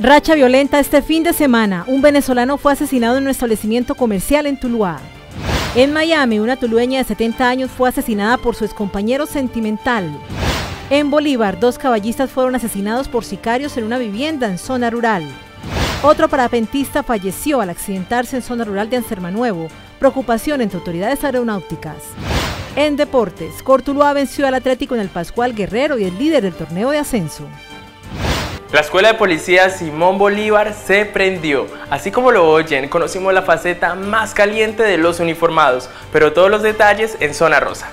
Racha violenta este fin de semana. Un venezolano fue asesinado en un establecimiento comercial en Tuluá. En Miami, una tulueña de 70 años fue asesinada por su excompañero sentimental. En Bolívar, 2 caballistas fueron asesinados por sicarios en una vivienda en zona rural. Otro parapentista falleció al accidentarse en zona rural de Ansermanuevo. Preocupación entre autoridades aeronáuticas. En deportes, Cortuluá venció al Atlético en el Pascual Guerrero y es líder del torneo de ascenso. La Escuela de Policía Simón Bolívar se prendió. Así como lo oyen, conocimos la faceta más caliente de los uniformados, pero todos los detalles en Zona Rosa.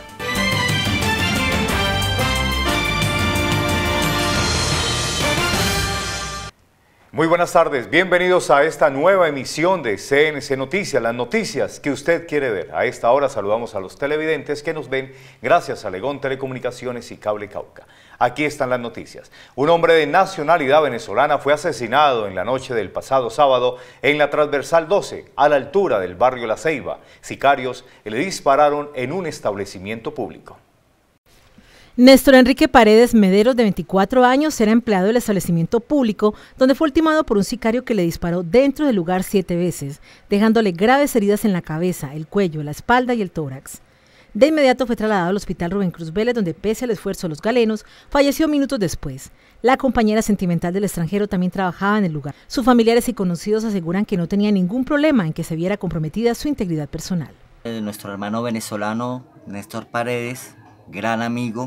Muy buenas tardes, bienvenidos a esta nueva emisión de CNC Noticias, las noticias que usted quiere ver. A esta hora saludamos a los televidentes que nos ven gracias a Legón Telecomunicaciones y Cable Cauca. Aquí están las noticias. Un hombre de nacionalidad venezolana fue asesinado en la noche del pasado sábado en la Transversal 12, a la altura del barrio La Ceiba. Sicarios le dispararon en un establecimiento público. Néstor Enrique Paredes Mederos, de 24 años, era empleado del establecimiento público, donde fue ultimado por un sicario que le disparó dentro del lugar 7 veces, dejándole graves heridas en la cabeza, el cuello, la espalda y el tórax. De inmediato fue trasladado al hospital Rubén Cruz Vélez, donde pese al esfuerzo de los galenos, falleció minutos después. La compañera sentimental del extranjero también trabajaba en el lugar. Sus familiares y conocidos aseguran que no tenía ningún problema en que se viera comprometida su integridad personal. Nuestro hermano venezolano, Néstor Paredes, gran amigo,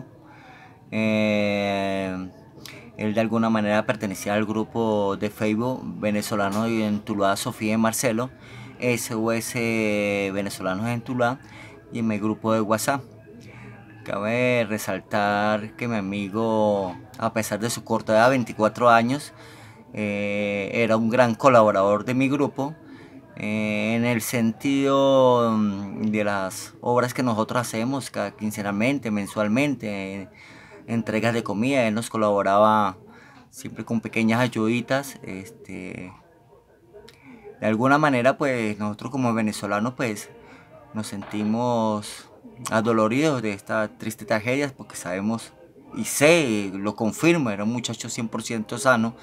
él de alguna manera pertenecía al grupo de Facebook venezolano en Tuluá, Sofía y Marcelo, SOS venezolanos en Tuluá, y en mi grupo de WhatsApp. Cabe resaltar que mi amigo, a pesar de su corta edad, 24 años, era un gran colaborador de mi grupo, en el sentido de las obras que nosotros hacemos quincenalmente, mensualmente, entregas de comida. Él nos colaboraba siempre con pequeñas ayuditas. De alguna manera, pues nosotros como venezolanos pues nos sentimos adoloridos de esta triste tragedia, porque sabemos y sé, lo confirmo, era un muchacho 100% sano.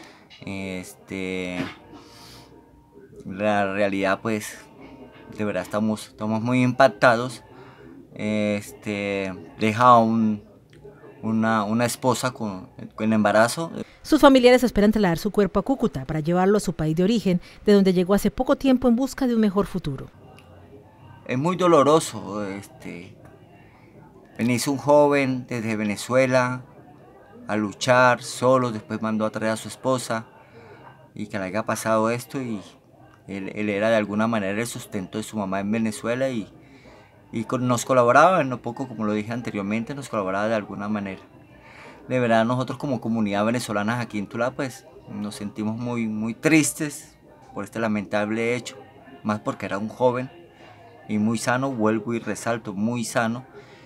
La realidad pues de verdad estamos muy impactados. Deja una esposa con embarazo. Sus familiares esperan trasladar su cuerpo a Cúcuta para llevarlo a su país de origen, de donde llegó hace poco tiempo en busca de un mejor futuro. Es muy doloroso, venirse un joven desde Venezuela a luchar solo, después mandó a traer a su esposa y que le haya pasado esto, y él era de alguna manera el sustento de su mamá en Venezuela y nos colaboraba, no poco, como lo dije anteriormente, nos colaboraba de alguna manera. De verdad, nosotros como comunidad venezolana aquí en Tuluá pues nos sentimos muy tristes por este lamentable hecho, más porque era un joven y muy sano, vuelvo y resalto, muy sano,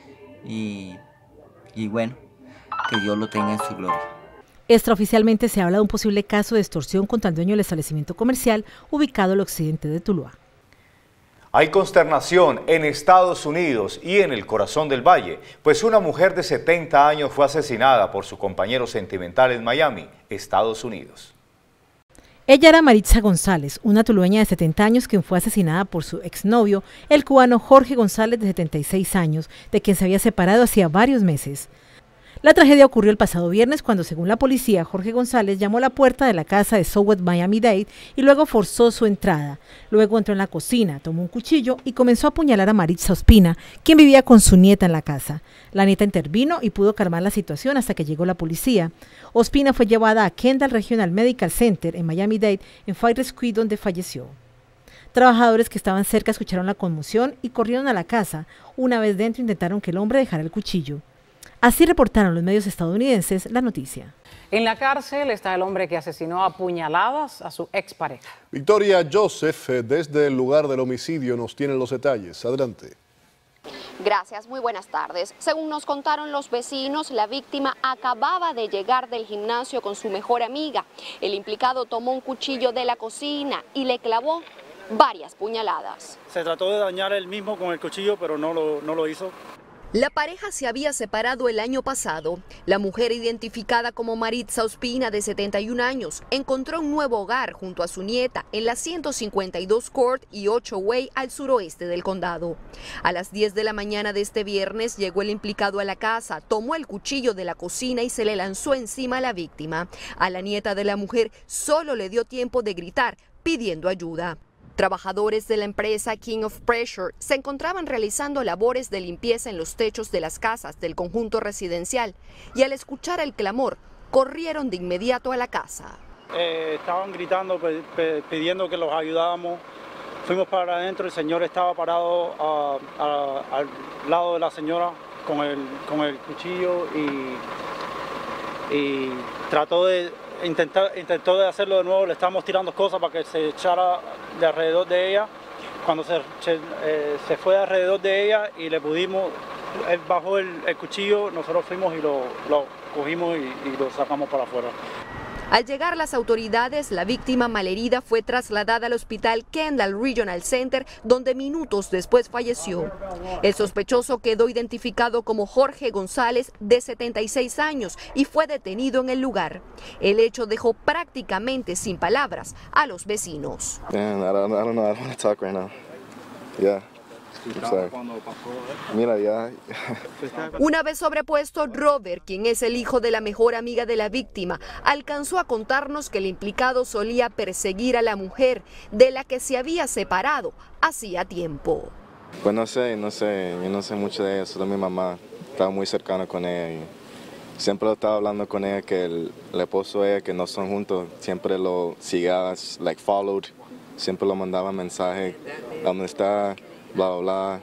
y bueno, que Dios lo tenga en su gloria. Extraoficialmente se habla de un posible caso de extorsión contra el dueño del establecimiento comercial ubicado al occidente de Tuluá. Hay consternación en Estados Unidos y en el corazón del valle, pues una mujer de 70 años fue asesinada por su compañero sentimental en Miami, Estados Unidos. Ella era Maritza González, una tulueña de 70 años quien fue asesinada por su exnovio, el cubano Jorge González, de 76 años, de quien se había separado hacía varios meses. La tragedia ocurrió el pasado viernes cuando, según la policía, Jorge González llamó a la puerta de la casa de Southwest Miami-Dade y luego forzó su entrada. Luego entró en la cocina, tomó un cuchillo y comenzó a apuñalar a Maritza Ospina, quien vivía con su nieta en la casa. La nieta intervino y pudo calmar la situación hasta que llegó la policía. Ospina fue llevada a Kendall Regional Medical Center en Miami-Dade, en Fire Rescue, donde falleció. Trabajadores que estaban cerca escucharon la conmoción y corrieron a la casa. Una vez dentro intentaron que el hombre dejara el cuchillo. Así reportaron los medios estadounidenses la noticia. En la cárcel está el hombre que asesinó a puñaladas a su expareja. Victoria Joseph, desde el lugar del homicidio, nos tiene los detalles. Adelante. Gracias, muy buenas tardes. Según nos contaron los vecinos, la víctima acababa de llegar del gimnasio con su mejor amiga. El implicado tomó un cuchillo de la cocina y le clavó varias puñaladas. Se trató de dañar él mismo con el cuchillo, pero no lo hizo. La pareja se había separado el año pasado. La mujer, identificada como Maritza Ospina, de 71 años, encontró un nuevo hogar junto a su nieta en la 152 Court y 8 Way al suroeste del condado. A las 10 de la mañana de este viernes llegó el implicado a la casa, tomó el cuchillo de la cocina y se le lanzó encima a la víctima. A la nieta de la mujer solo le dio tiempo de gritar pidiendo ayuda. Trabajadores de la empresa King of Pressure se encontraban realizando labores de limpieza en los techos de las casas del conjunto residencial y al escuchar el clamor, corrieron de inmediato a la casa. Estaban gritando, pidiendo que los ayudáramos. Fuimos para adentro, el señor estaba parado al lado de la señora con el cuchillo y intentó de hacerlo de nuevo. Le estábamos tirando cosas para que se echara de alrededor de ella. Cuando se fue alrededor de ella y él bajó el cuchillo, nosotros fuimos y lo cogimos y lo sacamos para afuera. Al llegar las autoridades, la víctima malherida fue trasladada al hospital Kendall Regional Center, donde minutos después falleció. El sospechoso quedó identificado como Jorge González, de 76 años, y fue detenido en el lugar. El hecho dejó prácticamente sin palabras a los vecinos. Mira, ya. Una vez sobrepuesto, Robert, quien es el hijo de la mejor amiga de la víctima, alcanzó a contarnos que el implicado solía perseguir a la mujer de la que se había separado hacía tiempo. Pues no sé, yo no sé mucho de eso, de mi mamá. Estaba muy cercana con ella y siempre estaba hablando con ella que el esposo de ella, que no son juntos, siempre lo seguía, followed, siempre lo mandaba mensajes, ¿dónde está? Bla, bla,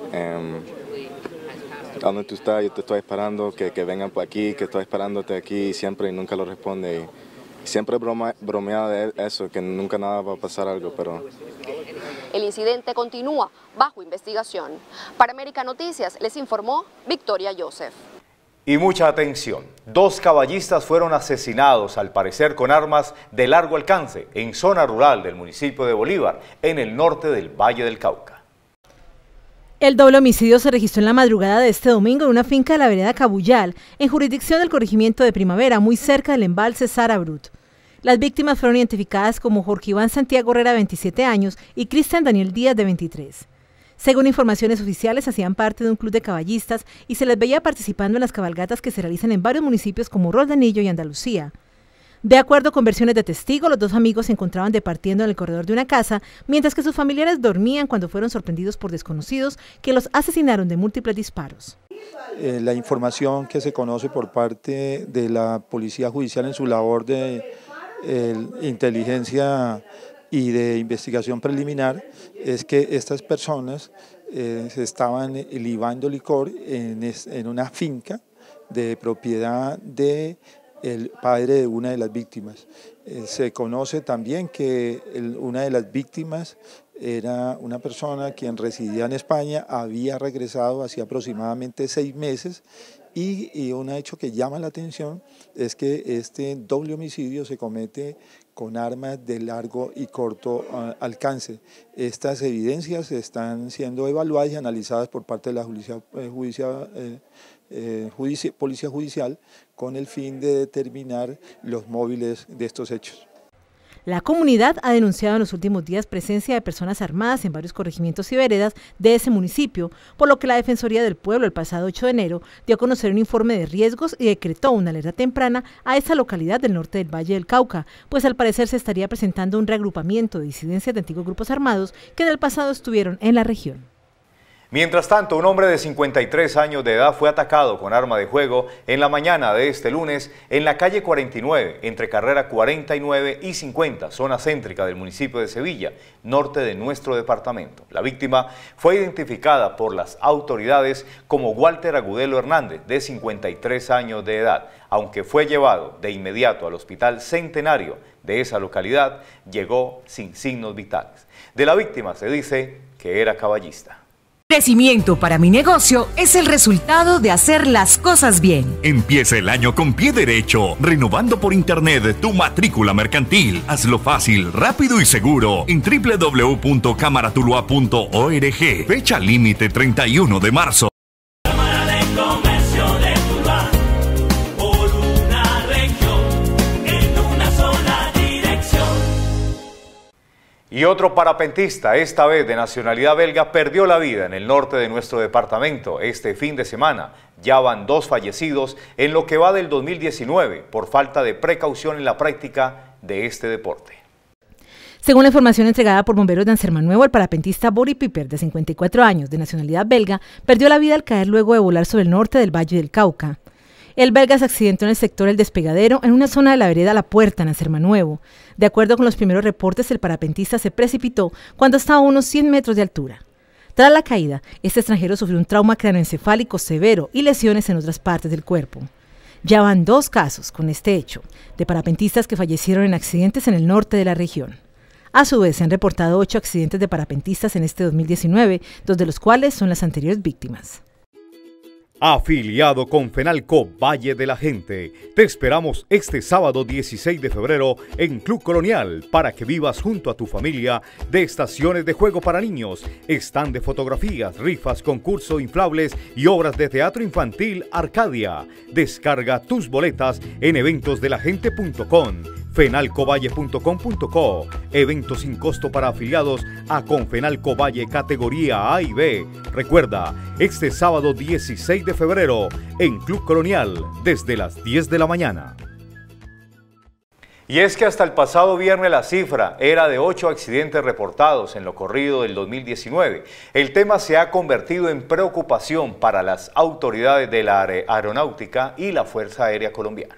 ¿dónde tú estás? Yo te estoy esperando, que vengan por aquí, que estoy esperándote aquí, y siempre y nunca lo responde. Y siempre bromea de eso, que nunca nada va a pasar algo, pero... El incidente continúa bajo investigación. Para América Noticias les informó Victoria Joseph. Y mucha atención, 2 caballistas fueron asesinados, al parecer con armas de largo alcance, en zona rural del municipio de Bolívar, en el norte del Valle del Cauca. El doble homicidio se registró en la madrugada de este domingo en una finca de la vereda Cabuyal, en jurisdicción del corregimiento de Primavera, muy cerca del embalse Sara Brut. Las víctimas fueron identificadas como Jorge Iván Santiago Herrera, de 27 años, y Cristian Daniel Díaz, de 23. Según informaciones oficiales, hacían parte de un club de caballistas y se les veía participando en las cabalgatas que se realizan en varios municipios como Roldanillo y Andalucía. De acuerdo con versiones de testigos, los 2 amigos se encontraban departiendo en el corredor de una casa, mientras que sus familiares dormían cuando fueron sorprendidos por desconocidos que los asesinaron de múltiples disparos. La información que se conoce por parte de la Policía Judicial en su labor de inteligencia y de investigación preliminar es que estas personas se estaban libando licor en una finca de propiedad de el padre de una de las víctimas. Se conoce también que una de las víctimas era una persona quien residía en España, había regresado hacía aproximadamente 6 meses y un hecho que llama la atención es que este doble homicidio se comete con armas de largo y corto alcance. Estas evidencias están siendo evaluadas y analizadas por parte de la Policía Judicial con el fin de determinar los móviles de estos hechos. La comunidad ha denunciado en los últimos días presencia de personas armadas en varios corregimientos y veredas de ese municipio, por lo que la Defensoría del Pueblo el pasado 8 de enero dio a conocer un informe de riesgos y decretó una alerta temprana a esa localidad del norte del Valle del Cauca, pues al parecer se estaría presentando un reagrupamiento de disidencias de antiguos grupos armados que en el pasado estuvieron en la región. Mientras tanto, un hombre de 53 años de edad fue atacado con arma de fuego en la mañana de este lunes en la calle 49, entre carrera 49 y 50, zona céntrica del municipio de Sevilla, norte de nuestro departamento. La víctima fue identificada por las autoridades como Walter Agudelo Hernández, de 53 años de edad. Aunque fue llevado de inmediato al Hospital Centenario de esa localidad, llegó sin signos vitales. De la víctima se dice que era caballista. Crecimiento para mi negocio es el resultado de hacer las cosas bien. Empieza el año con pie derecho, renovando por internet tu matrícula mercantil. Hazlo fácil, rápido y seguro en www.camaratuluá.org. Fecha límite 31 de marzo. Y otro parapentista, esta vez de nacionalidad belga, perdió la vida en el norte de nuestro departamento este fin de semana. Ya van 2 fallecidos en lo que va del 2019 por falta de precaución en la práctica de este deporte. Según la información entregada por bomberos de Anserma-Nuevo, el parapentista Boris Piper, de 54 años, de nacionalidad belga, perdió la vida al caer luego de volar sobre el norte del Valle del Cauca. El belga se accidentó en el sector El Despegadero, en una zona de la vereda La Puerta, en Anserma-Nuevo. De acuerdo con los primeros reportes, el parapentista se precipitó cuando estaba a unos 100 metros de altura. Tras la caída, este extranjero sufrió un trauma cráneoencefálico severo y lesiones en otras partes del cuerpo. Ya van 2 casos con este hecho, de parapentistas que fallecieron en accidentes en el norte de la región. A su vez, se han reportado 8 accidentes de parapentistas en este 2019, 2 de los cuales son las anteriores víctimas. Afiliado con Fenalco Valle de la Gente. Te esperamos este sábado 16 de febrero en Club Colonial para que vivas junto a tu familia de estaciones de juego para niños, stand de fotografías, rifas, concurso, inflables y obras de teatro infantil Arcadia. Descarga tus boletas en eventosdelagente.com, fenalcovalle.com.co. Eventos sin costo para afiliados a Confenalco Valle categoría A y B. Recuerda, este sábado 16 de febrero en Club Colonial desde las 10 de la mañana. Y es que hasta el pasado viernes la cifra era de 8 accidentes reportados en lo corrido del 2019. El tema se ha convertido en preocupación para las autoridades de la aeronáutica y la Fuerza Aérea Colombiana.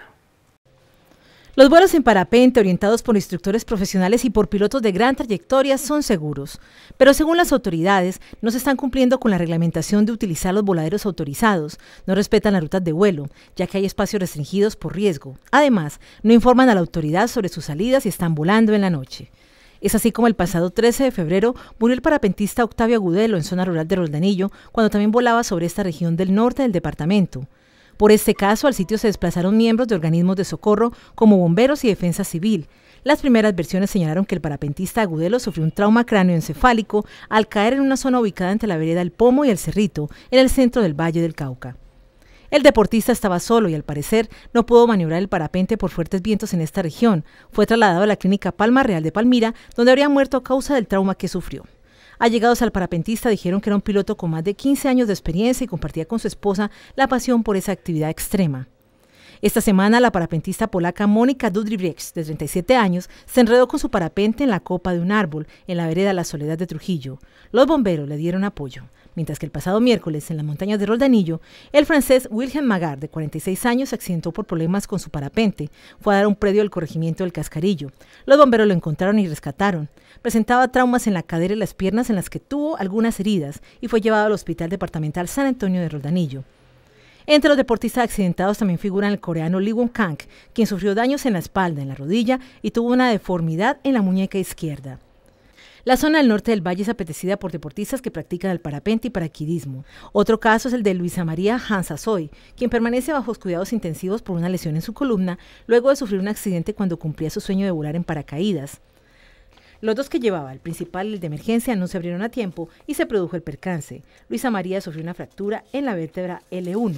Los vuelos en parapente orientados por instructores profesionales y por pilotos de gran trayectoria son seguros, pero según las autoridades no se están cumpliendo con la reglamentación de utilizar los voladeros autorizados, no respetan las rutas de vuelo, ya que hay espacios restringidos por riesgo. Además, no informan a la autoridad sobre sus salidas y están volando en la noche. Es así como el pasado 13 de febrero murió el parapentista Octavio Agudelo en zona rural de Roldanillo, cuando también volaba sobre esta región del norte del departamento. Por este caso, al sitio se desplazaron miembros de organismos de socorro como bomberos y defensa civil. Las primeras versiones señalaron que el parapentista Agudelo sufrió un trauma cráneoencefálico al caer en una zona ubicada entre la vereda El Pomo y El Cerrito, en el centro del Valle del Cauca. El deportista estaba solo y al parecer no pudo maniobrar el parapente por fuertes vientos en esta región. Fue trasladado a la clínica Palma Real de Palmira, donde habría muerto a causa del trauma que sufrió. Allegados al parapentista dijeron que era un piloto con más de 15 años de experiencia y compartía con su esposa la pasión por esa actividad extrema. Esta semana, la parapentista polaca Mónica Dudribreks, de 37 años, se enredó con su parapente en la copa de un árbol en la vereda La Soledad de Trujillo. Los bomberos le dieron apoyo, mientras que el pasado miércoles, en las montañas de Roldanillo, el francés Wilhelm Magard, de 46 años, se accidentó por problemas con su parapente. Fue a dar un predio al corregimiento del Cascarillo. Los bomberos lo encontraron y rescataron. Presentaba traumas en la cadera y las piernas en las que tuvo algunas heridas y fue llevado al Hospital Departamental San Antonio de Roldanillo. Entre los deportistas accidentados también figuran el coreano Lee Won-kang, quien sufrió daños en la espalda, en la rodilla y tuvo una deformidad en la muñeca izquierda. La zona del norte del valle es apetecida por deportistas que practican el parapente y paracaidismo. Otro caso es el de Luisa María Hansasoy, quien permanece bajo cuidados intensivos por una lesión en su columna luego de sufrir un accidente cuando cumplía su sueño de volar en paracaídas. Los 2 que llevaba, el principal y el de emergencia, no se abrieron a tiempo y se produjo el percance. Luisa María sufrió una fractura en la vértebra L1.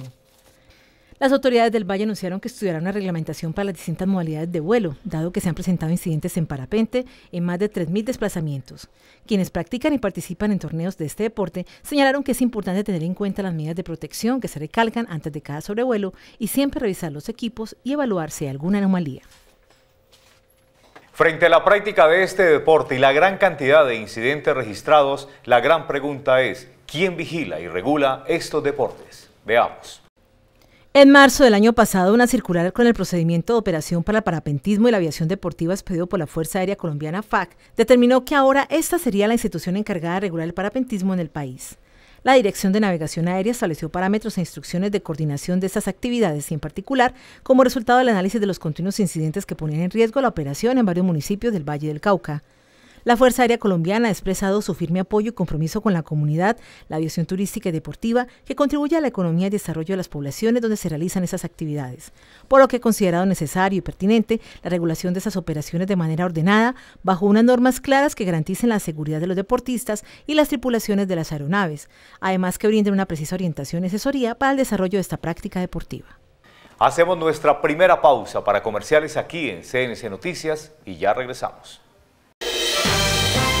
Las autoridades del Valle anunciaron que estudiarán una reglamentación para las distintas modalidades de vuelo, dado que se han presentado incidentes en parapente en más de 3.000 desplazamientos. Quienes practican y participan en torneos de este deporte señalaron que es importante tener en cuenta las medidas de protección que se recalcan antes de cada sobrevuelo y siempre revisar los equipos y evaluar si hay alguna anomalía. Frente a la práctica de este deporte y la gran cantidad de incidentes registrados, la gran pregunta es, ¿quién vigila y regula estos deportes? Veamos. En marzo del año pasado, una circular con el procedimiento de operación para el parapentismo y la aviación deportiva expedido por la Fuerza Aérea Colombiana FAC determinó que ahora esta sería la institución encargada de regular el parapentismo en el país. La Dirección de Navegación Aérea estableció parámetros e instrucciones de coordinación de estas actividades y, en particular, como resultado del análisis de los continuos incidentes que ponían en riesgo la operación en varios municipios del Valle del Cauca. La Fuerza Aérea Colombiana ha expresado su firme apoyo y compromiso con la comunidad, la aviación turística y deportiva, que contribuye a la economía y desarrollo de las poblaciones donde se realizan esas actividades, por lo que ha considerado necesario y pertinente la regulación de esas operaciones de manera ordenada, bajo unas normas claras que garanticen la seguridad de los deportistas y las tripulaciones de las aeronaves, además que brinden una precisa orientación y asesoría para el desarrollo de esta práctica deportiva. Hacemos nuestra primera pausa para comerciales aquí en CNC Noticias y ya regresamos.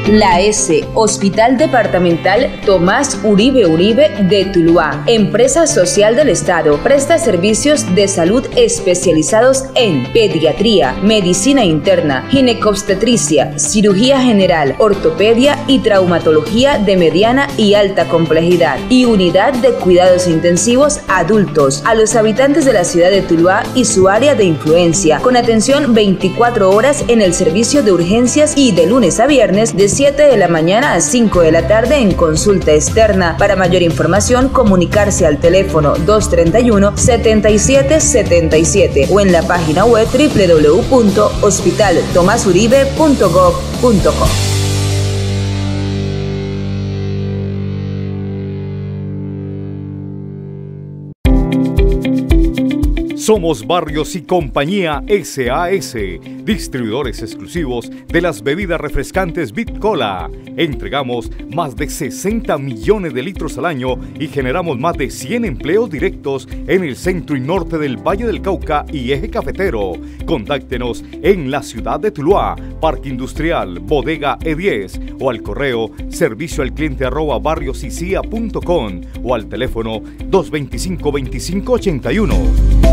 La S, Hospital Departamental Tomás Uribe Uribe de Tuluá, empresa social del Estado, presta servicios de salud especializados en pediatría, medicina interna, ginecobstetricia, cirugía general, ortopedia y traumatología de mediana y alta complejidad, y unidad de cuidados intensivos adultos a los habitantes de la ciudad de Tuluá y su área de influencia, con atención 24 horas en el servicio de urgencias y de lunes a viernes de 7 de la mañana a 5 de la tarde en consulta externa. Para mayor información, comunicarse al teléfono 231-7777 o en la página web www.hospitaltomasuribe.gov.co. Somos Barrios y Compañía SAS, distribuidores exclusivos de las bebidas refrescantes Bitcola. Entregamos más de 60 millones de litros al año y generamos más de 100 empleos directos en el centro y norte del Valle del Cauca y Eje Cafetero. Contáctenos en la ciudad de Tuluá, Parque Industrial, Bodega E10 o al correo servicioalcliente@barriosycia.com o al teléfono 225-2581.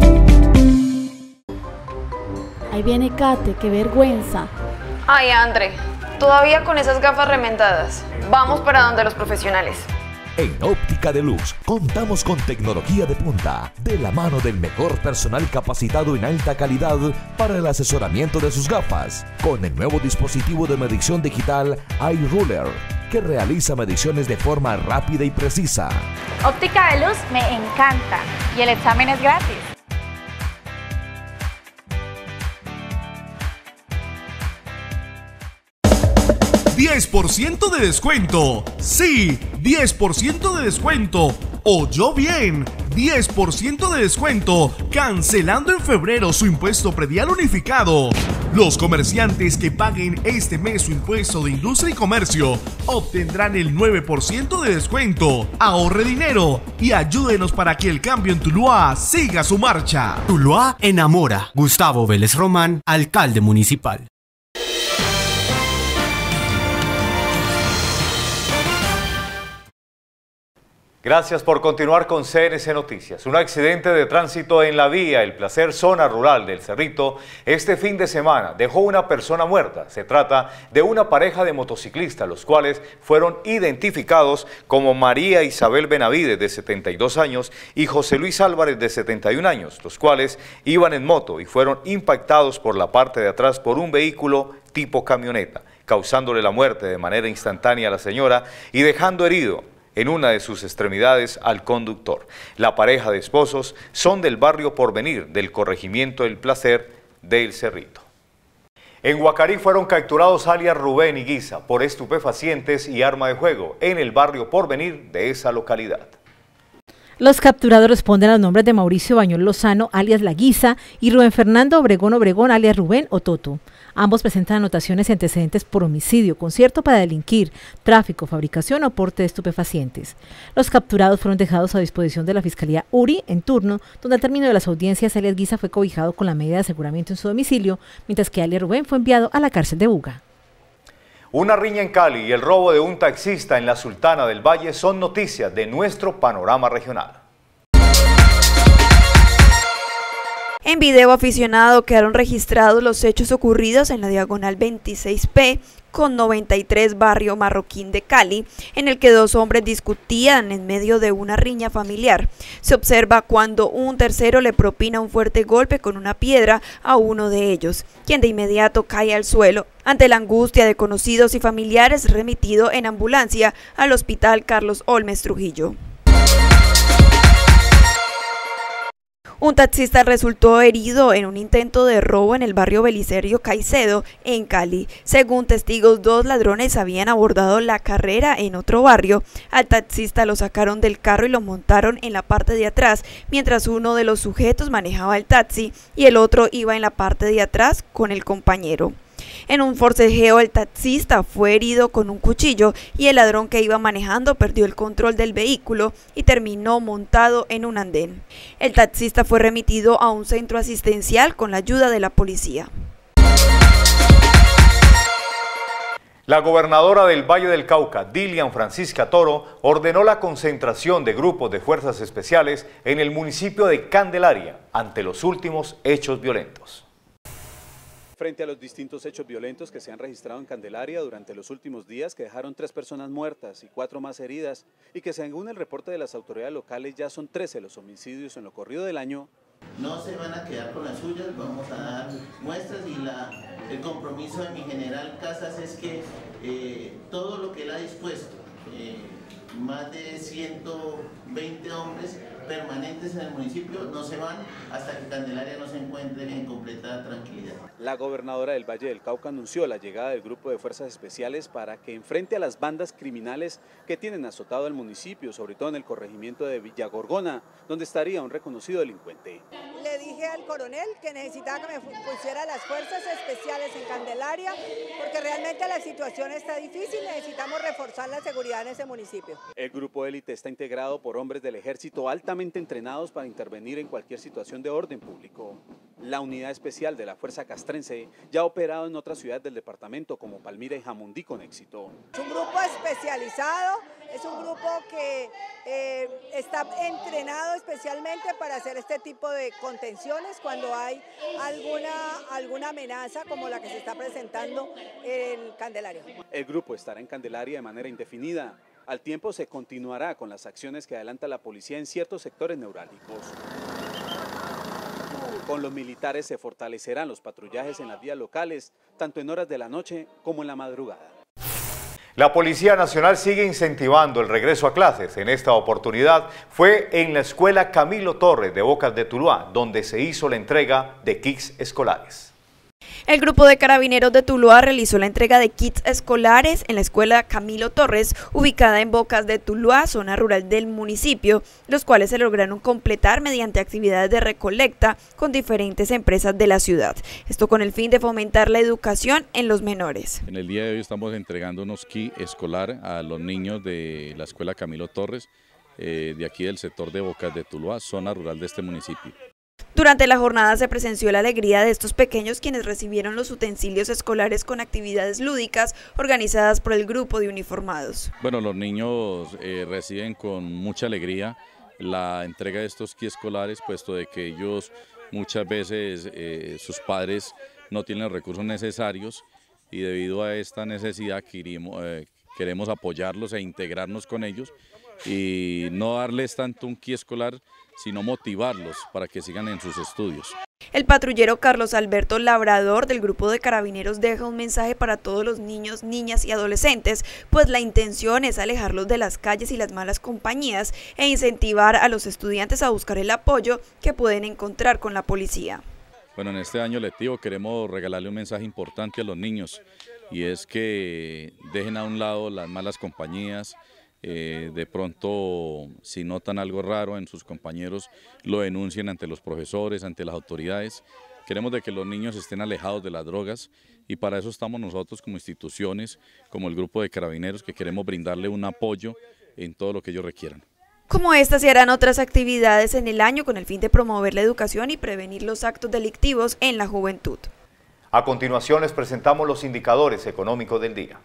Ahí viene Kate, qué vergüenza. Ay, André, todavía con esas gafas remendadas. Vamos para donde los profesionales. En Óptica de Luz contamos con tecnología de punta, de la mano del mejor personal capacitado en alta calidad para el asesoramiento de sus gafas, con el nuevo dispositivo de medición digital iRuler, que realiza mediciones de forma rápida y precisa. Óptica de Luz me encanta y el examen es gratis. 10% de descuento. Sí, 10% de descuento. Oyó bien, 10% de descuento, cancelando en febrero su impuesto predial unificado. Los comerciantes que paguen este mes su impuesto de industria y comercio obtendrán el 9% de descuento. Ahorre dinero y ayúdenos para que el cambio en Tuluá siga su marcha. Tuluá enamora. Gustavo Vélez Román, alcalde municipal. Gracias por continuar con CNC Noticias. Un accidente de tránsito en la vía El Placer, zona rural del Cerrito, este fin de semana dejó una persona muerta. Se trata de una pareja de motociclistas, los cuales fueron identificados como María Isabel Benavides, de 72 años, y José Luis Álvarez, de 71 años, los cuales iban en moto y fueron impactados por la parte de atrás por un vehículo tipo camioneta, causándole la muerte de manera instantánea a la señora y dejando herido en una de sus extremidades al conductor. La pareja de esposos son del barrio Porvenir, del corregimiento El Placer del Cerrito. En Guacarí fueron capturados alias Rubén y Guisa por estupefacientes y arma de fuego en el barrio Porvenir de esa localidad. Los capturados responden a los nombres de Mauricio Bañol Lozano, alias La Guisa, y Rubén Fernando Obregón, alias Rubén o Toto. Ambos presentan anotaciones y antecedentes por homicidio, concierto para delinquir, tráfico, fabricación o porte de estupefacientes. Los capturados fueron dejados a disposición de la Fiscalía URI en turno, donde al término de las audiencias alias Guisa fue cobijado con la medida de aseguramiento en su domicilio, mientras que alias Rubén fue enviado a la cárcel de Buga. Una riña en Cali y el robo de un taxista en la Sultana del Valle son noticias de nuestro panorama regional. En video aficionado quedaron registrados los hechos ocurridos en la diagonal 26P con 93 barrio Marroquín de Cali, en el que dos hombres discutían en medio de una riña familiar. Se observa cuando un tercero le propina un fuerte golpe con una piedra a uno de ellos, quien de inmediato cae al suelo. Ante la angustia de conocidos y familiares, remitido en ambulancia al Hospital Carlos Olmes Trujillo. Un taxista resultó herido en un intento de robo en el barrio Belisario Caicedo, en Cali. Según testigos, dos ladrones habían abordado la carrera en otro barrio. Al taxista lo sacaron del carro y lo montaron en la parte de atrás, mientras uno de los sujetos manejaba el taxi y el otro iba en la parte de atrás con el compañero. En un forcejeo, el taxista fue herido con un cuchillo y el ladrón que iba manejando perdió el control del vehículo y terminó montado en un andén. El taxista fue remitido a un centro asistencial con la ayuda de la policía. La gobernadora del Valle del Cauca, Dilian Francisca Toro, ordenó la concentración de grupos de fuerzas especiales en el municipio de Candelaria ante los últimos hechos violentos. Frente a los distintos hechos violentos que se han registrado en Candelaria durante los últimos días, que dejaron 3 personas muertas y 4 más heridas, y que según el reporte de las autoridades locales ya son 13 los homicidios en lo corrido del año. No se van a quedar con las suyas, vamos a dar muestras y el compromiso de mi general Casas es que todo lo que él ha dispuesto, más de 120 hombres permanentes en el municipio, no se van hasta que Candelaria no se encuentre en completa tranquilidad. La gobernadora del Valle del Cauca anunció la llegada del grupo de fuerzas especiales para que enfrente a las bandas criminales que tienen azotado al municipio, sobre todo en el corregimiento de Villagorgona, donde estaría un reconocido delincuente. Le dije al coronel que necesitaba que me pusiera las fuerzas especiales en Candelaria, porque realmente la situación está difícil, necesitamos reforzar la seguridad en ese municipio. El grupo élite está integrado por hombres del ejército altamente entrenados para intervenir en cualquier situación de orden público. La unidad especial de la Fuerza Castrense ya ha operado en otras ciudades del departamento como Palmira y Jamundí con éxito. Es un grupo especializado, es un grupo que está entrenado especialmente para hacer este tipo de contenciones cuando hay alguna amenaza como la que se está presentando en Candelaria. El grupo estará en Candelaria de manera indefinida. Al tiempo se continuará con las acciones que adelanta la policía en ciertos sectores neurálgicos. Con los militares se fortalecerán los patrullajes en las vías locales, tanto en horas de la noche como en la madrugada. La Policía Nacional sigue incentivando el regreso a clases. En esta oportunidad fue en la Escuela Camilo Torres de Bocas de Tuluá, donde se hizo la entrega de kits escolares. El grupo de carabineros de Tuluá realizó la entrega de kits escolares en la escuela Camilo Torres, ubicada en Bocas de Tuluá, zona rural del municipio, los cuales se lograron completar mediante actividades de recolecta con diferentes empresas de la ciudad. Esto con el fin de fomentar la educación en los menores. En el día de hoy estamos entregando unos kits escolar a los niños de la escuela Camilo Torres, de aquí del sector de Bocas de Tuluá, zona rural de este municipio. Durante la jornada se presenció la alegría de estos pequeños quienes recibieron los utensilios escolares con actividades lúdicas organizadas por el grupo de uniformados. Bueno, los niños reciben con mucha alegría la entrega de estos kits escolares, puesto de que ellos muchas veces sus padres no tienen los recursos necesarios y debido a esta necesidad queremos apoyarlos e integrarnos con ellos y no darles tanto un kit escolar, sino motivarlos para que sigan en sus estudios. El patrullero Carlos Alberto Labrador del grupo de carabineros deja un mensaje para todos los niños, niñas y adolescentes, pues la intención es alejarlos de las calles y las malas compañías e incentivar a los estudiantes a buscar el apoyo que pueden encontrar con la policía. Bueno, en este año lectivo queremos regalarle un mensaje importante a los niños y es que dejen a un lado las malas compañías. De pronto, si notan algo raro en sus compañeros, lo denuncien ante los profesores, ante las autoridades. Queremos de que los niños estén alejados de las drogas y para eso estamos nosotros como instituciones, como el grupo de carabineros, que queremos brindarle un apoyo en todo lo que ellos requieran. Como estas se harán otras actividades en el año con el fin de promover la educación y prevenir los actos delictivos en la juventud. A continuación les presentamos los indicadores económicos del día.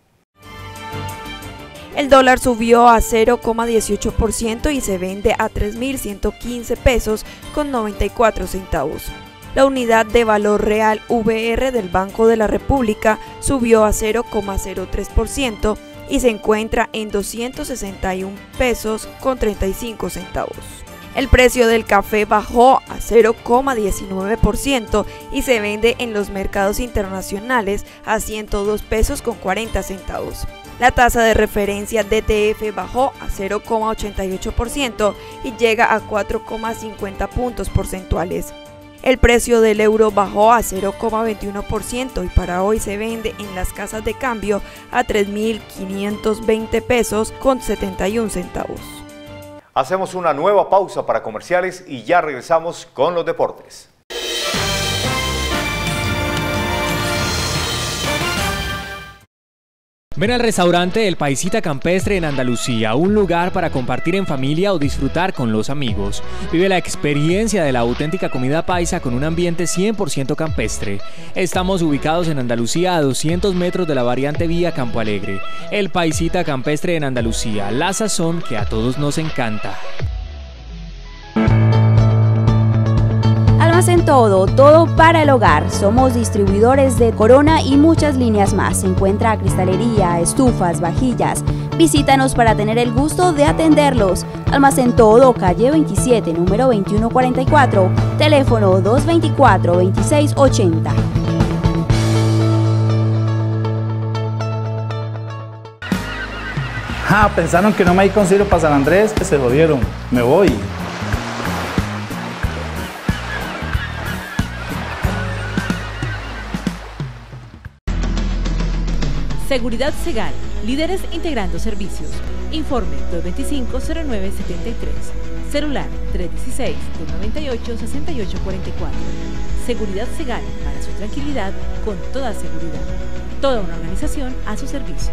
El dólar subió a 0,18% y se vende a 3.115 pesos con 94 centavos. La unidad de valor real VR del Banco de la República subió a 0,03% y se encuentra en 261 pesos con 35 centavos. El precio del café bajó a 0,19% y se vende en los mercados internacionales a 102 pesos con 40 centavos. La tasa de referencia DTF bajó a 0,88% y llega a 4,50 puntos porcentuales. El precio del euro bajó a 0,21% y para hoy se vende en las casas de cambio a 3.520 pesos con 71 centavos. Hacemos una nueva pausa para comerciales y ya regresamos con los deportes. Ven al restaurante El Paisita Campestre en Andalucía, un lugar para compartir en familia o disfrutar con los amigos. Vive la experiencia de la auténtica comida paisa con un ambiente 100% campestre. Estamos ubicados en Andalucía a 200 metros de la variante vía Campo Alegre. El Paisita Campestre en Andalucía, la sazón que a todos nos encanta. Almacén Todo, todo para el hogar. Somos distribuidores de Corona y muchas líneas más. Se encuentra cristalería, estufas, vajillas. Visítanos para tener el gusto de atenderlos. Almacén Todo, calle 27, número 2144, teléfono 224-2680. Pensaron que no me hay concilio para San Andrés, que se jodieron. Me voy. Seguridad Segal, líderes integrando servicios. Informe 225-0973. Celular 316-298-6844. Seguridad Segal, para su tranquilidad, con toda seguridad. Toda una organización a su servicio.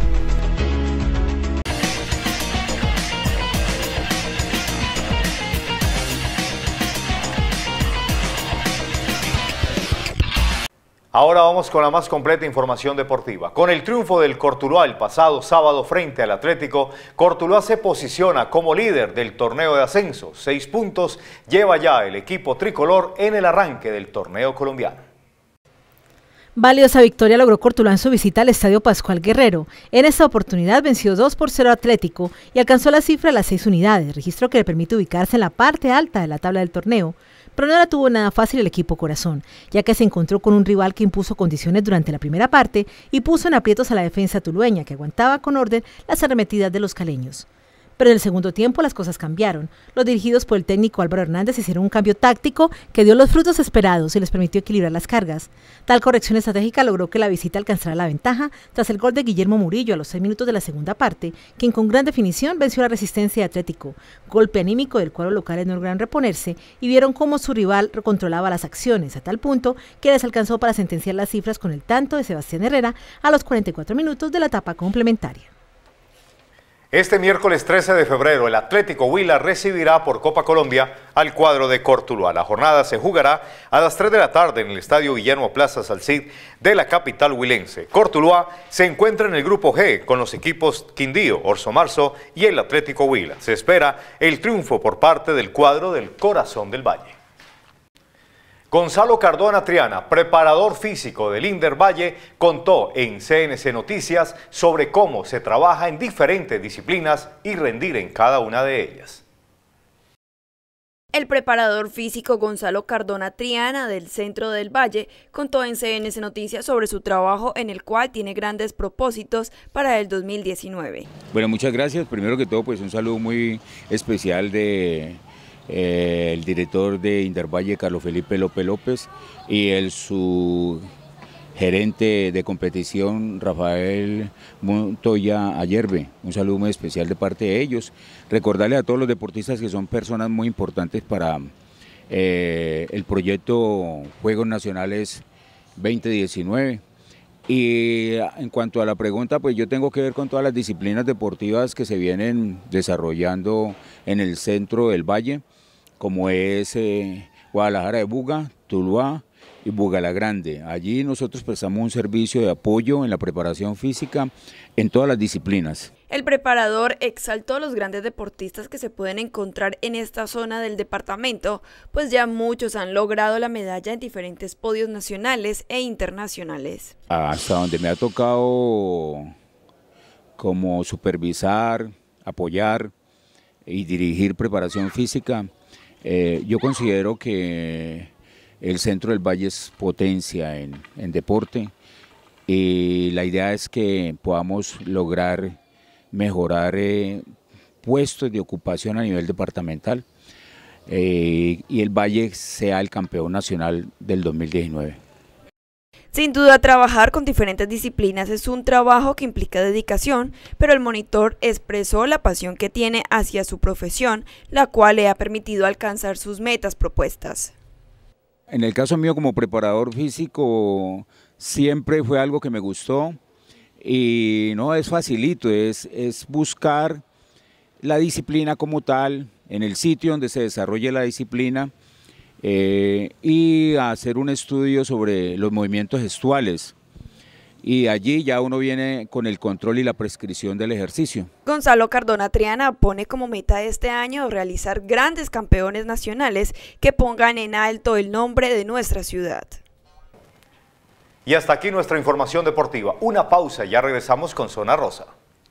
Ahora vamos con la más completa información deportiva. Con el triunfo del Cortuluá el pasado sábado frente al Atlético, Cortuluá se posiciona como líder del torneo de ascenso. 6 puntos lleva ya el equipo tricolor en el arranque del torneo colombiano. Valiosa victoria logró Cortuluá en su visita al Estadio Pascual Guerrero. En esta oportunidad venció 2-0 a Atlético y alcanzó la cifra de las 6 unidades, registro que le permite ubicarse en la parte alta de la tabla del torneo. Pero no la tuvo nada fácil el equipo Corazón, ya que se encontró con un rival que impuso condiciones durante la primera parte y puso en aprietos a la defensa tulueña, que aguantaba con orden las arremetidas de los caleños. Pero en el segundo tiempo las cosas cambiaron. Los dirigidos por el técnico Álvaro Hernández hicieron un cambio táctico que dio los frutos esperados y les permitió equilibrar las cargas. Tal corrección estratégica logró que la visita alcanzara la ventaja tras el gol de Guillermo Murillo a los 6 minutos de la segunda parte, quien con gran definición venció la resistencia de Atlético. Golpe anímico del cuadro locales no lograron reponerse y vieron cómo su rival controlaba las acciones a tal punto que les alcanzó para sentenciar las cifras con el tanto de Sebastián Herrera a los 44 minutos de la etapa complementaria. Este miércoles 13 de febrero, el Atlético Huila recibirá por Copa Colombia al cuadro de Cortuluá. La jornada se jugará a las 3 de la tarde en el Estadio Guillermo Plaza Salcid de la capital huilense. Cortuluá se encuentra en el grupo G con los equipos Quindío, Orso Marzo y el Atlético Huila. Se espera el triunfo por parte del cuadro del Corazón del Valle. Gonzalo Cardona Triana, preparador físico del Inder Valle, contó en CNC Noticias sobre cómo se trabaja en diferentes disciplinas y rendir en cada una de ellas. El preparador físico Gonzalo Cardona Triana del Centro del Valle contó en CNC Noticias sobre su trabajo en el cual tiene grandes propósitos para el 2019. Bueno, muchas gracias. Primero que todo, pues un saludo muy especial de el director de Inder Valle, Carlos Felipe López López, y su gerente de competición, Rafael Montoya Ayerbe. Un saludo muy especial de parte de ellos. Recordarles a todos los deportistas que son personas muy importantes para el proyecto Juegos Nacionales 2019. Y en cuanto a la pregunta, pues yo tengo que ver con todas las disciplinas deportivas que se vienen desarrollando en el Centro del Valle, como es Guadalajara de Buga, Tuluá y Buga la Grande. Allí nosotros prestamos un servicio de apoyo en la preparación física en todas las disciplinas. El preparador exaltó a los grandes deportistas que se pueden encontrar en esta zona del departamento, pues ya muchos han logrado la medalla en diferentes podios nacionales e internacionales. Hasta donde me ha tocado como supervisar, apoyar y dirigir preparación física, yo considero que el Centro del Valle es potencia en deporte y la idea es que podamos lograr mejorar puestos de ocupación a nivel departamental y el Valle sea el campeón nacional del 2019. Sin duda, trabajar con diferentes disciplinas es un trabajo que implica dedicación, pero el monitor expresó la pasión que tiene hacia su profesión, la cual le ha permitido alcanzar sus metas propuestas. En el caso mío como preparador físico, siempre fue algo que me gustó. y no es facilito, es buscar la disciplina como tal, en el sitio donde se desarrolle la disciplina, y hacer un estudio sobre los movimientos gestuales. Y allí ya uno viene con el control y la prescripción del ejercicio. Gonzalo Cardona Triana pone como meta este año realizar grandes campeones nacionales que pongan en alto el nombre de nuestra ciudad. Y hasta aquí nuestra información deportiva. Una pausa, ya regresamos con Zona Rosa.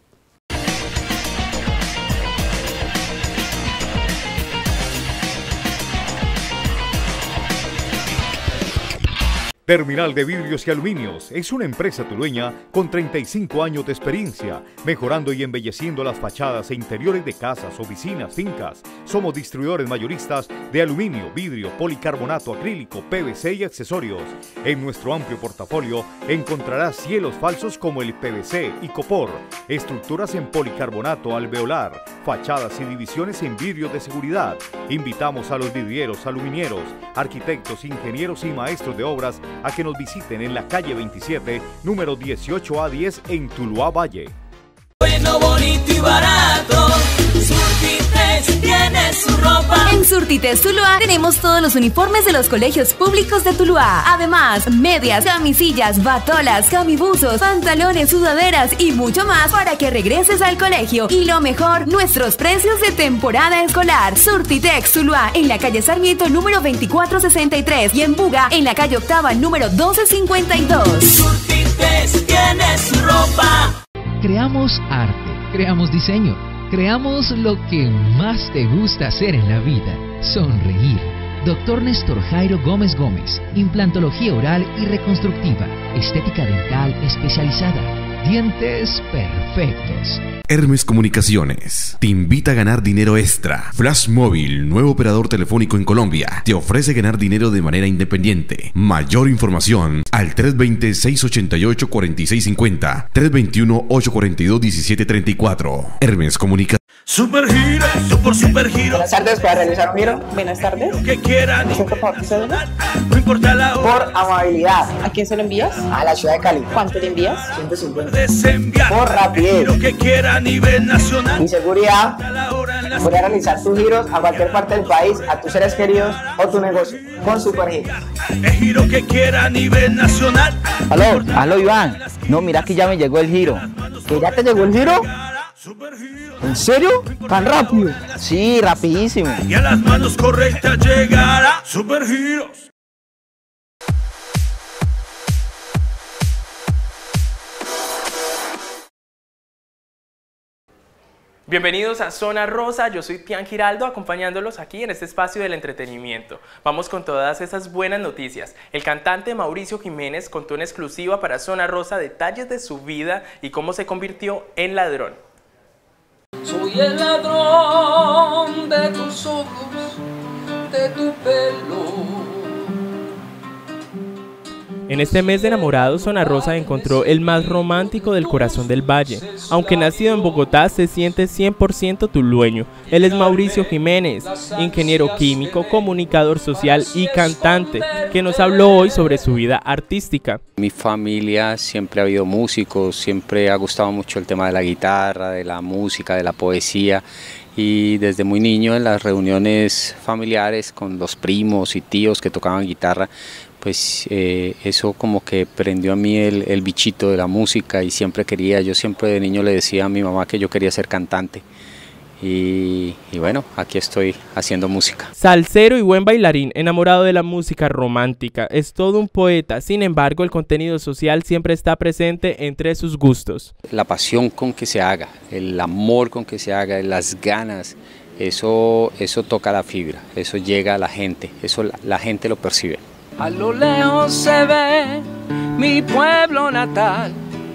Terminal de Vidrios y Aluminios es una empresa tulueña con 35 años de experiencia, mejorando y embelleciendo las fachadas e interiores de casas, oficinas, fincas. Somos distribuidores mayoristas de aluminio, vidrio, policarbonato, acrílico, PVC y accesorios. En nuestro amplio portafolio encontrarás cielos falsos como el PVC y copor, estructuras en policarbonato alveolar, fachadas y divisiones en vidrios de seguridad. Invitamos a los vidrieros, aluminieros, arquitectos, ingenieros y maestros de obras a que nos visiten en la calle 27, número 18A10 en Tuluá Valle. Bueno, bonito y barato, Surtites tiene su ropa. En Surtites Tuluá tenemos todos los uniformes de los colegios públicos de Tuluá. Además, medias, camisillas, batolas, camibuzos, pantalones, sudaderas y mucho más para que regreses al colegio. Y lo mejor, nuestros precios de temporada escolar. Surtitex Tuluá, en la calle Sarmiento número 2463 y en Buga, en la calle Octava número 1252. Surtites tiene su ropa. Creamos arte, creamos diseño, creamos lo que más te gusta hacer en la vida, sonreír. Dr. Néstor Jairo Gómez Gómez, implantología oral y reconstructiva, estética dental especializada, dientes perfectos. Hermes Comunicaciones te invita a ganar dinero extra. Flash Móvil, nuevo operador telefónico en Colombia, te ofrece ganar dinero de manera independiente. Mayor información al 320-688-4650, 321-842-1734. Hermes Comunicaciones. Super Giro, super giro. Buenas tardes, ¿para realizar un giro? Buenas tardes. Lo que quieran. ¿Por favor, no importa la hora. Por amabilidad. ¿A quién se lo envías? A la ciudad de Cali. ¿Cuánto le envías? 150. Desenviar. Por rapidez. Lo que quiera a nivel nacional. Y seguridad. Puedes realizar tus giros a cualquier parte del país, a tus seres queridos o tu negocio. Con Super Giro. El giro que quiera a nivel nacional. Aló Iván. No, mira que ya me llegó el giro. ¿Que ya te llegó el giro? ¿En serio? ¿Tan rápido? Sí, rapidísimo. Y a las manos correctas llegará Super Giros. Bienvenidos a Zona Rosa, yo soy Tian Giraldo acompañándolos aquí en este espacio del entretenimiento. Vamos con todas esas buenas noticias. El cantante Mauricio Jiménez contó en exclusiva para Zona Rosa detalles de su vida y cómo se convirtió en ladrón. Soy el ladrón de tus ojos, de tu pelo. En este mes de enamorados, Zona Rosa encontró el más romántico del corazón del valle. Aunque nacido en Bogotá, se siente 100% tulueño. Él es Mauricio Jiménez, ingeniero químico, comunicador social y cantante, que nos habló hoy sobre su vida artística. Mi familia siempre ha habido músicos, siempre ha gustado mucho el tema de la guitarra, de la música, de la poesía. Y desde muy niño en las reuniones familiares con los primos y tíos que tocaban guitarra, pues eso como que prendió a mí el bichito de la música y siempre yo siempre de niño le decía a mi mamá que yo quería ser cantante. Y bueno, aquí estoy haciendo música. Salsero y buen bailarín, enamorado de la música romántica, es todo un poeta. Sin embargo, el contenido social siempre está presente entre sus gustos. La pasión con que se haga, el amor con que se haga, las ganas, eso toca la fibra, eso llega a la gente, eso la gente lo percibe. A lo lejos se ve mi pueblo natal.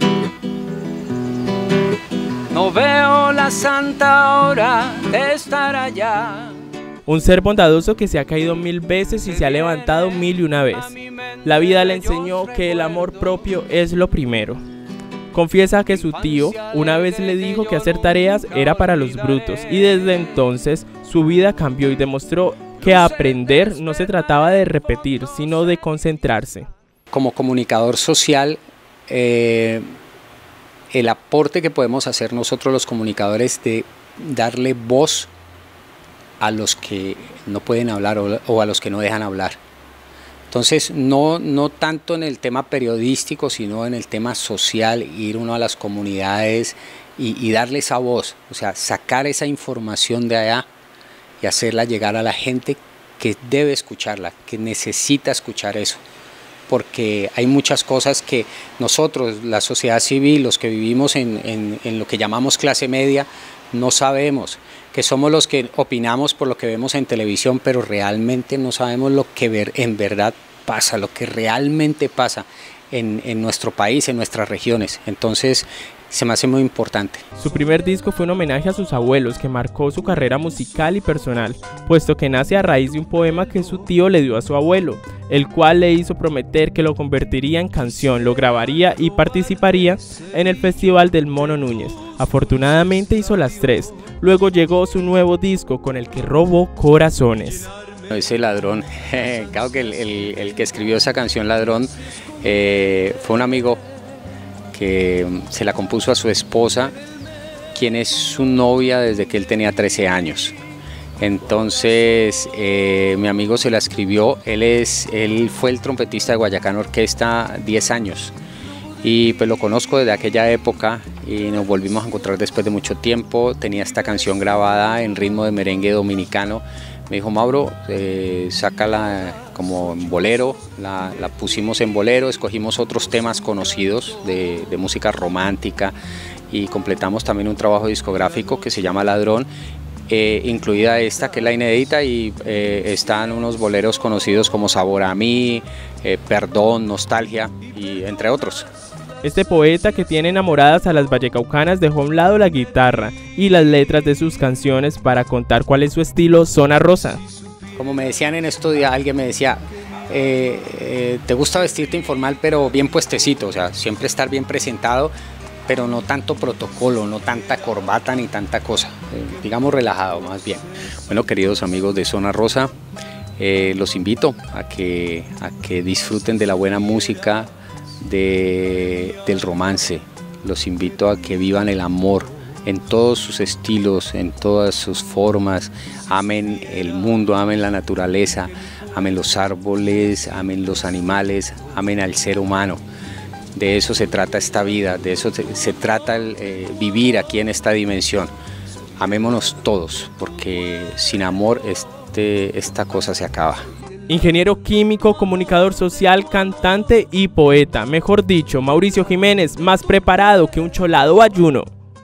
No veo la santa hora de estar allá. Un ser bondadoso que se ha caído 1000 veces y se ha levantado 1001 vez. La vida le enseñó que el amor propio es lo primero. Confiesa que su tío una vez le dijo que hacer tareas era para los brutos y desde entonces su vida cambió y demostró que aprender no se trataba de repetir, sino de concentrarse. Como comunicador social el aporte que podemos hacer nosotros los comunicadores de darle voz a los que no pueden hablar o a los que no dejan hablar. Entonces, no tanto en el tema periodístico, sino en el tema social, ir uno a las comunidades y darle esa voz, o sea, sacar esa información de allá y hacerla llegar a la gente que debe escucharla, que necesita escuchar eso. Porque hay muchas cosas que nosotros, la sociedad civil, los que vivimos en lo que llamamos clase media, no sabemos, que somos los que opinamos por lo que vemos en televisión, pero realmente no sabemos lo que en verdad pasa, lo que realmente pasa en nuestro país, en nuestras regiones. Entonces, se me hace muy importante. Su primer disco fue un homenaje a sus abuelos que marcó su carrera musical y personal, puesto que nace a raíz de un poema que su tío le dio a su abuelo, el cual le hizo prometer que lo convertiría en canción, lo grabaría y participaría en el Festival del Mono Núñez. Afortunadamente hizo las 3. Luego llegó su nuevo disco con el que robó corazones. Ese Ladrón, claro que el que escribió esa canción Ladrón fue un amigo que se la compuso a su esposa, quien es su novia desde que él tenía 13 años. Entonces mi amigo se la escribió, él fue el trompetista de Guayacán Orquesta 10 años y pues lo conozco desde aquella época y nos volvimos a encontrar después de mucho tiempo. Tenía esta canción grabada en ritmo de merengue dominicano. Me dijo, Mauro, sácala como en bolero, la pusimos en bolero, escogimos otros temas conocidos de música romántica y completamos también un trabajo discográfico que se llama Ladrón, incluida esta que es la inédita, y están unos boleros conocidos como Sabor a mí, Perdón, Nostalgia y entre otros. Este poeta que tiene enamoradas a las vallecaucanas dejó a un lado la guitarra y las letras de sus canciones para contar cuál es su estilo Zona Rosa. Como me decían en estos días, alguien me decía, te gusta vestirte informal pero bien puestecito, o sea, siempre estar bien presentado, pero no tanto protocolo, no tanta corbata ni tanta cosa, digamos relajado más bien. Bueno, queridos amigos de Zona Rosa, los invito a que disfruten de la buena música, del romance. Los invito a que vivan el amor en todos sus estilos, en todas sus formas. Amen el mundo, amen la naturaleza, amen los árboles, amen los animales, amen al ser humano. De eso se trata esta vida, de eso se trata vivir aquí en esta dimensión. Amémonos todos, porque sin amor esta cosa se acaba. Ingeniero químico, comunicador social, cantante y poeta. Mejor dicho, Mauricio Jiménez, más preparado que un cholado ayuno.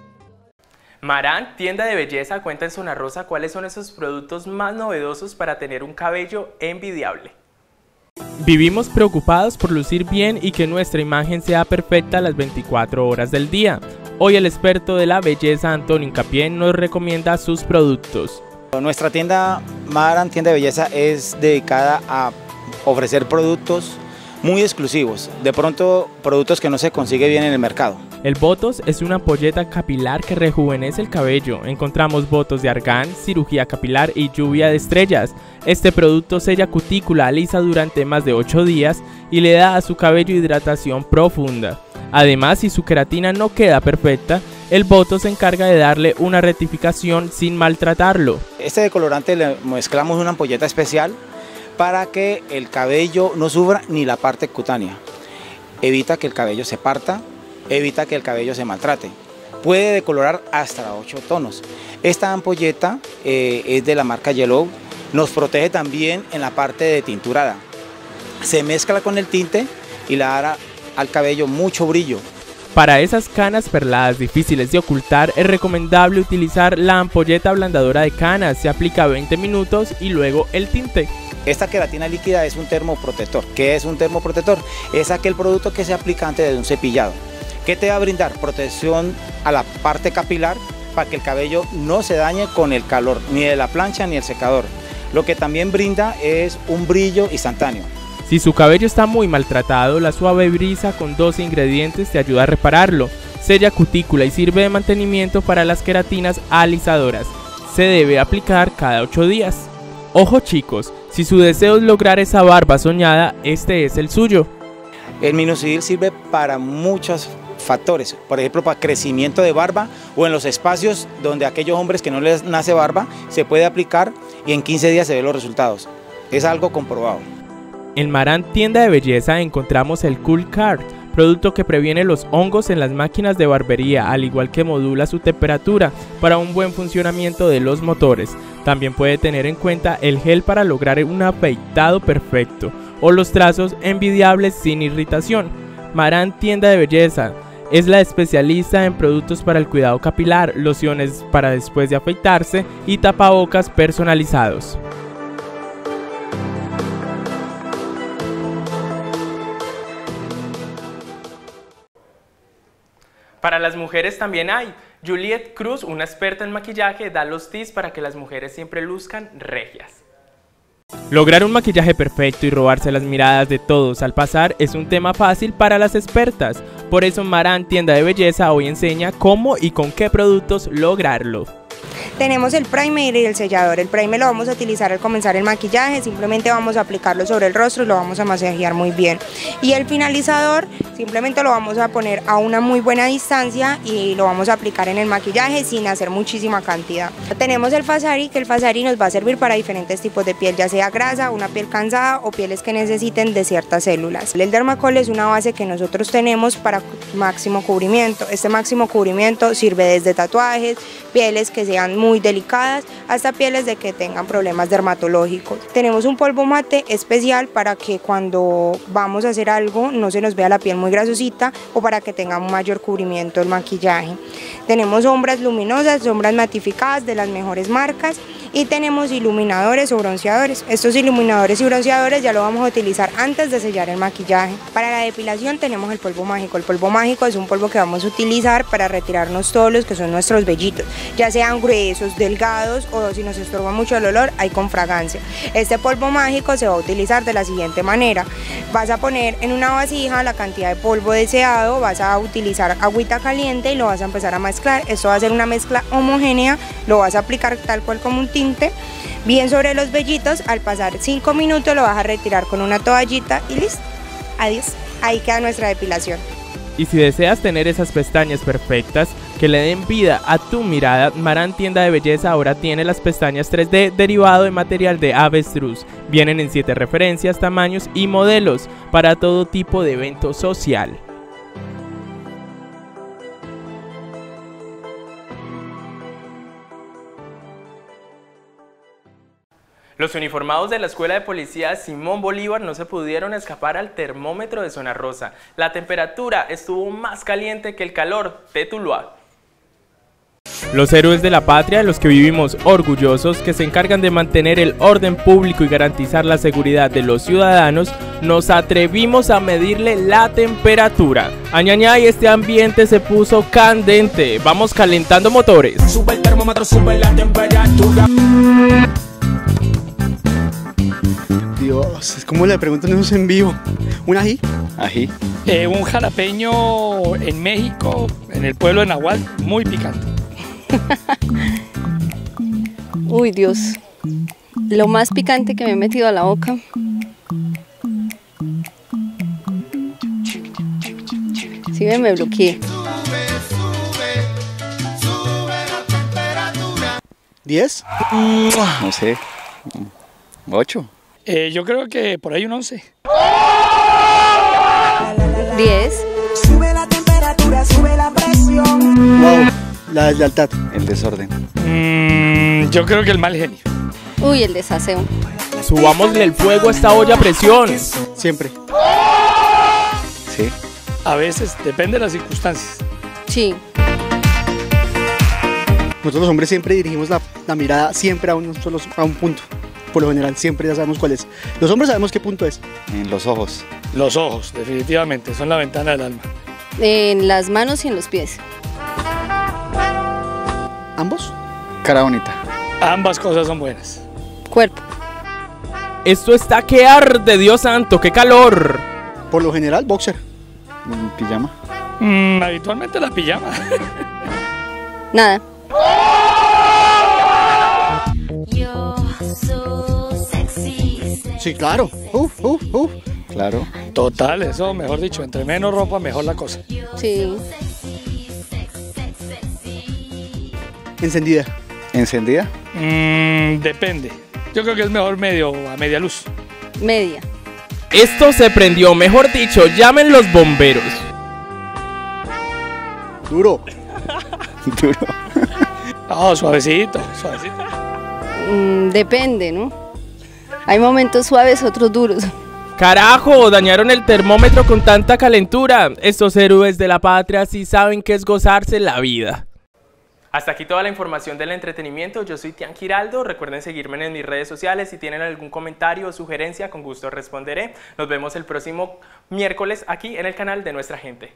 Marán, tienda de belleza, cuenta en Zona Rosa cuáles son esos productos más novedosos para tener un cabello envidiable. Vivimos preocupados por lucir bien y que nuestra imagen sea perfecta las 24 horas del día. Hoy el experto de la belleza, Antonio Incapié, nos recomienda sus productos. Nuestra tienda Marán, tienda de belleza, es dedicada a ofrecer productos muy exclusivos, de pronto productos que no se consigue bien en el mercado. El Botox es una ampolleta capilar que rejuvenece el cabello. Encontramos Botox de argán, cirugía capilar y lluvia de estrellas. Este producto sella cutícula lisa durante más de 8 días y le da a su cabello hidratación profunda. Además, si su queratina no queda perfecta, el Botox se encarga de darle una rectificación sin maltratarlo. Este decolorante le mezclamos una ampolleta especial para que el cabello no sufra ni la parte cutánea. Evita que el cabello se parta, evita que el cabello se maltrate. Puede decolorar hasta 8 tonos. Esta ampolleta es de la marca Yellow, nos protege también en la parte de tinturada. Se mezcla con el tinte y le dará al cabello mucho brillo. Para esas canas perladas difíciles de ocultar, es recomendable utilizar la ampolleta ablandadora de canas. Se aplica 20 minutos y luego el tinte. Esta queratina líquida es un termoprotector. ¿Qué es un termoprotector? Es aquel producto que se aplica antes de un cepillado. ¿Qué te va a brindar? Protección a la parte capilar para que el cabello no se dañe con el calor, ni de la plancha ni el secador. Lo que también brinda es un brillo instantáneo. Si su cabello está muy maltratado, la suave brisa con 12 ingredientes te ayuda a repararlo. Sella cutícula y sirve de mantenimiento para las queratinas alisadoras. Se debe aplicar cada 8 días. Ojo chicos, si su deseo es lograr esa barba soñada, este es el suyo. El Minoxidil sirve para muchas factores, por ejemplo, para crecimiento de barba o en los espacios donde aquellos hombres que no les nace barba, se puede aplicar y en 15 días se ven los resultados. Es algo comprobado. En Marán Tienda de Belleza encontramos el Cool Card, producto que previene los hongos en las máquinas de barbería, al igual que modula su temperatura para un buen funcionamiento de los motores. También puede tener en cuenta el gel para lograr un afeitado perfecto o los trazos envidiables sin irritación. Marán Tienda de Belleza es la especialista en productos para el cuidado capilar, lociones para después de afeitarse y tapabocas personalizados. Para las mujeres también hay. Juliet Cruz, una experta en maquillaje, da los tips para que las mujeres siempre luzcan regias. Lograr un maquillaje perfecto y robarse las miradas de todos al pasar es un tema fácil para las expertas. Por eso Marán Tienda de Belleza hoy enseña cómo y con qué productos lograrlo. Tenemos el primer y el sellador. El primer lo vamos a utilizar al comenzar el maquillaje, simplemente vamos a aplicarlo sobre el rostro y lo vamos a masajear muy bien. Y el finalizador simplemente lo vamos a poner a una muy buena distancia y lo vamos a aplicar en el maquillaje sin hacer muchísima cantidad. Tenemos el Fasari, que el Fasari nos va a servir para diferentes tipos de piel, ya sea grasa, una piel cansada o pieles que necesiten de ciertas células. El Dermacol es una base que nosotros tenemos para máximo cubrimiento. Este máximo cubrimiento sirve desde tatuajes, pieles que sean muy delicadas, hasta pieles de que tengan problemas dermatológicos. Tenemos un polvo mate especial para que cuando vamos a hacer algo no se nos vea la piel muy grasosita o para que tenga un mayor cubrimiento el maquillaje. Tenemos sombras luminosas, sombras matificadas de las mejores marcas y tenemos iluminadores o bronceadores. Estos iluminadores y bronceadores ya lo vamos a utilizar antes de sellar el maquillaje. Para la depilación tenemos el polvo mágico. El polvo mágico es un polvo que vamos a utilizar para retirarnos todos los que son nuestros vellitos, ya sean gruesos, delgados o si nos estorba mucho el olor, hay con fragancia. Este polvo mágico se va a utilizar de la siguiente manera. Vas a poner en una vasija la cantidad de polvo deseado, vas a utilizar agüita caliente y lo vas a empezar a mezclar. Esto va a ser una mezcla homogénea, lo vas a aplicar tal cual como un tinte, bien sobre los vellitos. Al pasar 5 minutos lo vas a retirar con una toallita y listo, adiós, ahí queda nuestra depilación. Y si deseas tener esas pestañas perfectas que le den vida a tu mirada, Marán Tienda de Belleza ahora tiene las pestañas 3D derivado de material de avestruz. Vienen en 7 referencias, tamaños y modelos para todo tipo de evento social. Los uniformados de la Escuela de Policía Simón Bolívar no se pudieron escapar al termómetro de Zona Rosa. La temperatura estuvo más caliente que el calor de Tuluá. Los héroes de la patria, los que vivimos orgullosos, que se encargan de mantener el orden público y garantizar la seguridad de los ciudadanos, nos atrevimos a medirle la temperatura. Añañay, este ambiente se puso candente. Vamos calentando motores. Sube el termómetro, sube la temperatura. Dios, ¿cómo le preguntan eso en vivo? ¿Un ají? Ají. Un jalapeño en México, en el pueblo de Nahual, muy picante. Uy, Dios. Lo más picante que me he metido a la boca. Sí, me bloqueé. 10. No sé. 8. Yo creo que por ahí un 11. 10. Sube la temperatura, sube la presión. Wow, la deslealtad. El desorden. Yo creo que el mal genio. Uy, el desaseo. Subámosle el fuego a esta olla a presión. Siempre. Sí. A veces, depende de las circunstancias. Sí. Nosotros los hombres siempre dirigimos la mirada siempre a un punto. Por lo general, siempre ya sabemos cuál es. Los hombres sabemos qué punto es. En los ojos. Los ojos, definitivamente, son la ventana del alma. En las manos y en los pies. ¿Ambos? Cara bonita. Ambas cosas son buenas. Cuerpo. Esto está que arde, Dios santo, qué calor. Por lo general, boxer. ¿Pijama? Habitualmente la pijama. Nada. Sí, claro. Claro. Total, eso mejor dicho, entre menos ropa mejor la cosa. Sí. Encendida. ¿Encendida? Depende. Yo creo que es mejor a media luz. Media. Esto se prendió, mejor dicho, llamen los bomberos. Duro. Duro. No, suavecito, suavecito. Depende, ¿no? Hay momentos suaves, otros duros. Carajo, dañaron el termómetro con tanta calentura. Estos héroes de la patria sí saben qué es gozarse la vida. Hasta aquí toda la información del entretenimiento. Yo soy Tian Giraldo. Recuerden seguirme en mis redes sociales. Si tienen algún comentario o sugerencia, con gusto responderé. Nos vemos el próximo miércoles aquí en el canal de Nuestra Gente.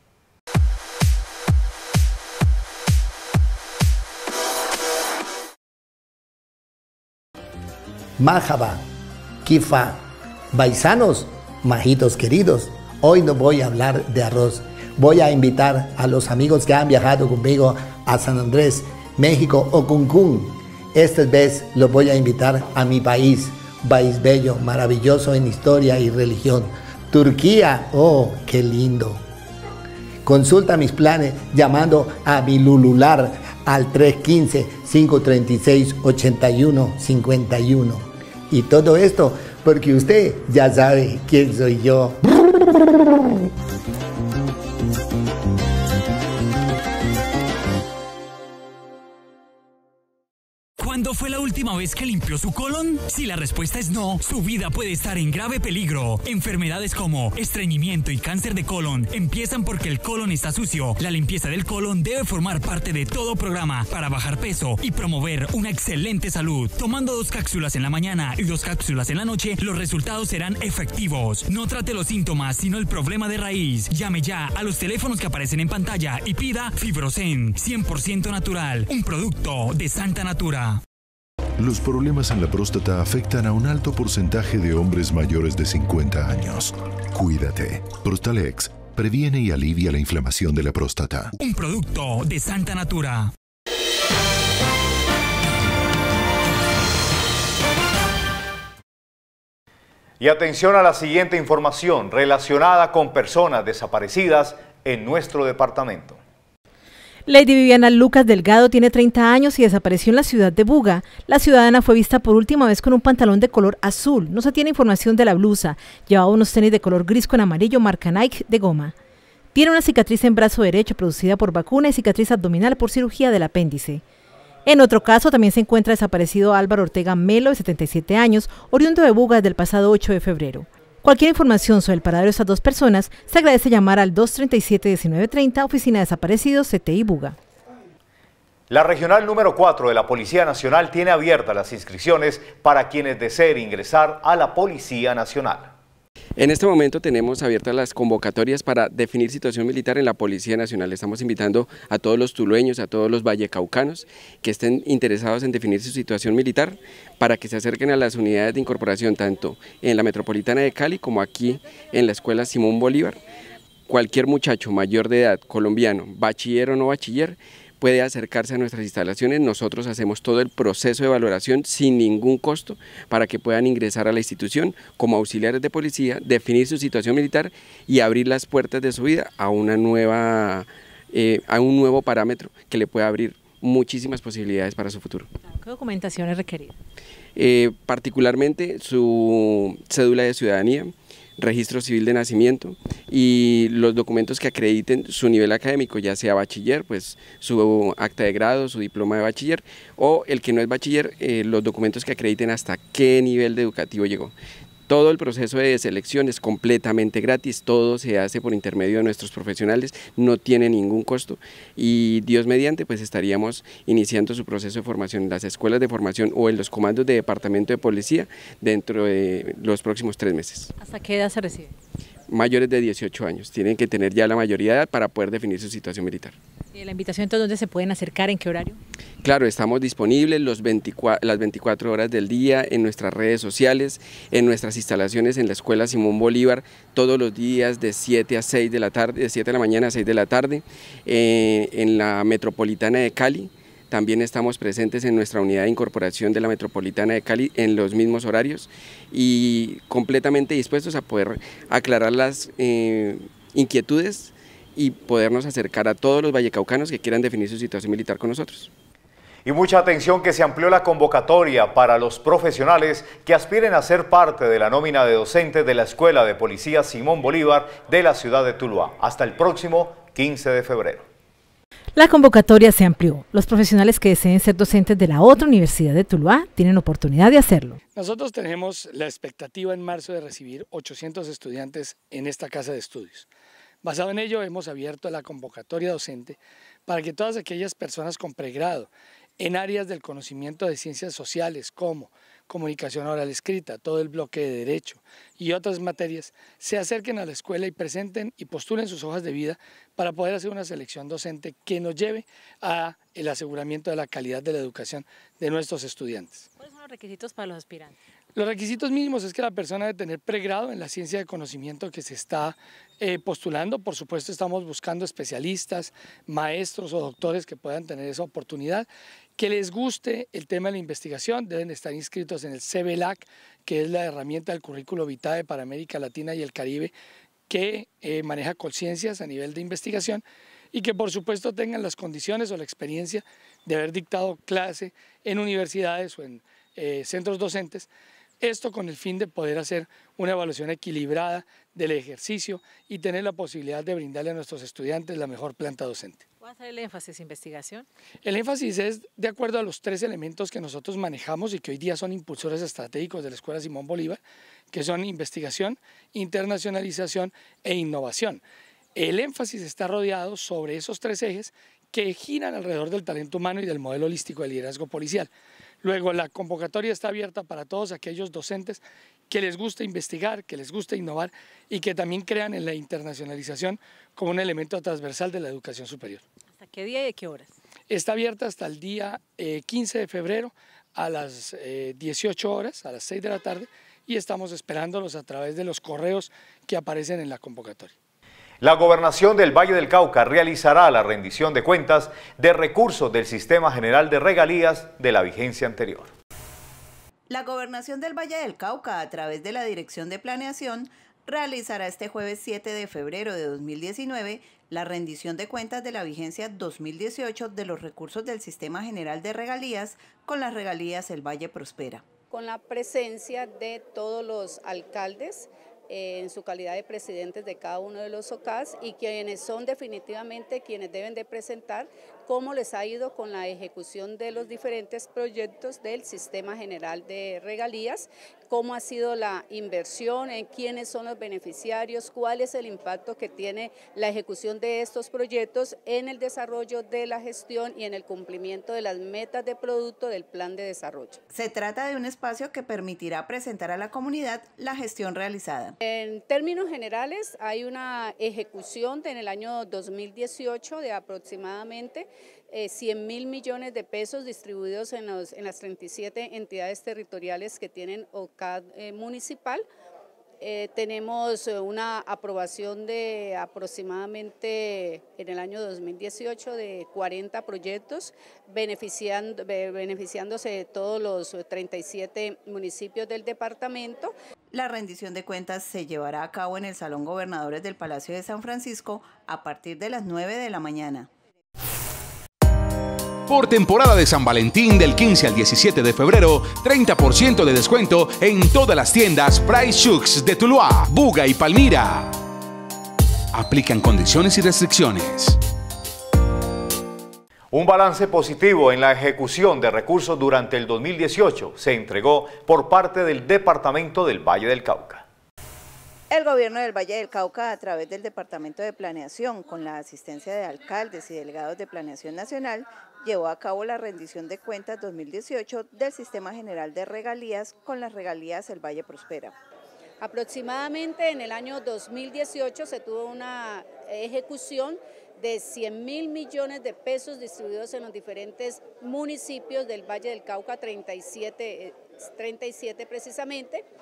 Mahaba, Kifa, paisanos, majitos queridos, hoy no voy a hablar de arroz. Voy a invitar a los amigos que han viajado conmigo a San Andrés, México o Cancún. Esta vez los voy a invitar a mi país bello, maravilloso en historia y religión. Turquía, oh, qué lindo. Consulta mis planes llamando a mi Lulular al 315-536-8151. Y todo esto porque usted ya sabe quién soy yo. ¿Cuándo fue la última vez que limpió su colon? Si la respuesta es no, su vida puede estar en grave peligro. Enfermedades como estreñimiento y cáncer de colon empiezan porque el colon está sucio. La limpieza del colon debe formar parte de todo programa para bajar peso y promover una excelente salud. Tomando 2 cápsulas en la mañana y 2 cápsulas en la noche, los resultados serán efectivos. No trate los síntomas, sino el problema de raíz. Llame ya a los teléfonos que aparecen en pantalla y pida Fibrosen, 100% natural, un producto de Santa Natura. Los problemas en la próstata afectan a un alto porcentaje de hombres mayores de 50 años. Cuídate. Prostalex previene y alivia la inflamación de la próstata. Un producto de Santa Natura. Y atención a la siguiente información relacionada con personas desaparecidas en nuestro departamento. Lady Viviana Lucas Delgado tiene 30 años y desapareció en la ciudad de Buga. La ciudadana fue vista por última vez con un pantalón de color azul. No se tiene información de la blusa. Llevaba unos tenis de color gris con amarillo marca Nike de goma. Tiene una cicatriz en brazo derecho producida por vacuna y cicatriz abdominal por cirugía del apéndice. En otro caso también se encuentra desaparecido Álvaro Ortega Melo, de 77 años, oriundo de Buga desde el pasado 8 de febrero. Cualquier información sobre el paradero de estas dos personas, se agradece llamar al 237-1930, Oficina de Desaparecidos, CTI Buga. La regional número 4 de la Policía Nacional tiene abiertas las inscripciones para quienes deseen ingresar a la Policía Nacional. En este momento tenemos abiertas las convocatorias para definir situación militar en la Policía Nacional. Estamos invitando a todos los tulueños, a todos los vallecaucanos que estén interesados en definir su situación militar para que se acerquen a las unidades de incorporación tanto en la Metropolitana de Cali como aquí en la Escuela Simón Bolívar. Cualquier muchacho mayor de edad, colombiano, bachiller o no bachiller, puede acercarse a nuestras instalaciones. Nosotros hacemos todo el proceso de valoración sin ningún costo para que puedan ingresar a la institución como auxiliares de policía, definir su situación militar y abrir las puertas de su vida a un nuevo parámetro que le pueda abrir muchísimas posibilidades para su futuro. ¿Qué documentación es requerida? Particularmente su cédula de ciudadanía, registro civil de nacimiento y los documentos que acrediten su nivel académico, ya sea bachiller, pues su acta de grado, su diploma de bachiller, o el que no es bachiller, los documentos que acrediten hasta qué nivel de educativo llegó. Todo el proceso de selección es completamente gratis, todo se hace por intermedio de nuestros profesionales, no tiene ningún costo y Dios mediante pues estaríamos iniciando su proceso de formación en las escuelas de formación o en los comandos de departamento de policía dentro de los próximos 3 meses. ¿Hasta qué edad se recibe? Mayores de 18 años, tienen que tener ya la mayoría de edad para poder definir su situación militar. ¿Y la invitación entonces dónde se pueden acercar, en qué horario? Claro, estamos disponibles las 24 horas del día en nuestras redes sociales, en nuestras instalaciones en la Escuela Simón Bolívar, todos los días de 7 a 6 de la tarde, de 7 de la mañana a 6 de la tarde, en la Metropolitana de Cali, también estamos presentes en nuestra unidad de incorporación de la Metropolitana de Cali en los mismos horarios y completamente dispuestos a poder aclarar las inquietudes y podernos acercar a todos los vallecaucanos que quieran definir su situación militar con nosotros. Y mucha atención que se amplió la convocatoria para los profesionales que aspiren a ser parte de la nómina de docentes de la Escuela de Policía Simón Bolívar de la ciudad de Tuluá, hasta el próximo 15 de febrero. La convocatoria se amplió. Los profesionales que deseen ser docentes de la otra universidad de Tuluá tienen oportunidad de hacerlo. Nosotros tenemos la expectativa en marzo de recibir 800 estudiantes en esta casa de estudios. Basado en ello, hemos abierto la convocatoria docente para que todas aquellas personas con pregrado en áreas del conocimiento de ciencias sociales como comunicación oral escrita, todo el bloque de derecho y otras materias, se acerquen a la escuela y presenten y postulen sus hojas de vida para poder hacer una selección docente que nos lleve a el aseguramiento de la calidad de la educación de nuestros estudiantes. ¿Cuáles son los requisitos para los aspirantes? Los requisitos mínimos es que la persona debe tener pregrado en la ciencia de conocimiento que se está postulando. Por supuesto, estamos buscando especialistas, maestros o doctores que puedan tener esa oportunidad. Que les guste el tema de la investigación, deben estar inscritos en el CBLAC, que es la herramienta del currículo vitae para América Latina y el Caribe, que maneja Colciencias a nivel de investigación, y que por supuesto tengan las condiciones o la experiencia de haber dictado clase en universidades o en centros docentes. Esto con el fin de poder hacer una evaluación equilibrada del ejercicio y tener la posibilidad de brindarle a nuestros estudiantes la mejor planta docente. ¿Cuál va a ser el énfasis? ¿Investigación? El énfasis es de acuerdo a los 3 elementos que nosotros manejamos y que hoy día son impulsores estratégicos de la Escuela Simón Bolívar, que son investigación, internacionalización e innovación. El énfasis está rodeado sobre esos 3 ejes que giran alrededor del talento humano y del modelo holístico de liderazgo policial. Luego, la convocatoria está abierta para todos aquellos docentes que les gusta investigar, que les gusta innovar y que también crean en la internacionalización como un elemento transversal de la educación superior. ¿Hasta qué día y a qué horas? Está abierta hasta el día 15 de febrero a las 18 horas, a las 6 de la tarde, y estamos esperándolos a través de los correos que aparecen en la convocatoria. La Gobernación del Valle del Cauca realizará la rendición de cuentas de recursos del Sistema General de Regalías de la vigencia anterior. La Gobernación del Valle del Cauca, a través de la Dirección de Planeación, realizará este jueves 7 de febrero de 2019 la rendición de cuentas de la vigencia 2018 de los recursos del Sistema General de Regalías con las regalías El Valle Prospera. Con la presencia de todos los alcaldes, en su calidad de presidentes de cada uno de los OCAS y quienes son definitivamente quienes deben de presentar cómo les ha ido con la ejecución de los diferentes proyectos del Sistema General de Regalías, cómo ha sido la inversión, en quiénes son los beneficiarios, cuál es el impacto que tiene la ejecución de estos proyectos en el desarrollo de la gestión y en el cumplimiento de las metas de producto del plan de desarrollo. Se trata de un espacio que permitirá presentar a la comunidad la gestión realizada. En términos generales, hay una ejecución en el año 2018 de aproximadamente 100.000 millones de pesos distribuidos en las 37 entidades territoriales que tienen OCAD municipal. Tenemos una aprobación de aproximadamente en el año 2018 de 40 proyectos, beneficiándose de todos los 37 municipios del departamento. La rendición de cuentas se llevará a cabo en el Salón Gobernadores del Palacio de San Francisco a partir de las 9 de la mañana. Por temporada de San Valentín del 15 al 17 de febrero, 30% de descuento en todas las tiendas Price Shooks de Tuluá, Buga y Palmira. Aplican condiciones y restricciones. Un balance positivo en la ejecución de recursos durante el 2018 se entregó por parte del Departamento del Valle del Cauca. El gobierno del Valle del Cauca, a través del Departamento de Planeación, con la asistencia de alcaldes y delegados de Planeación Nacional, llevó a cabo la rendición de cuentas 2018 del Sistema General de Regalías con las regalías El Valle Prospera. Aproximadamente en el año 2018 se tuvo una ejecución de 100.000 millones de pesos distribuidos en los diferentes municipios del Valle del Cauca, 37 precisamente.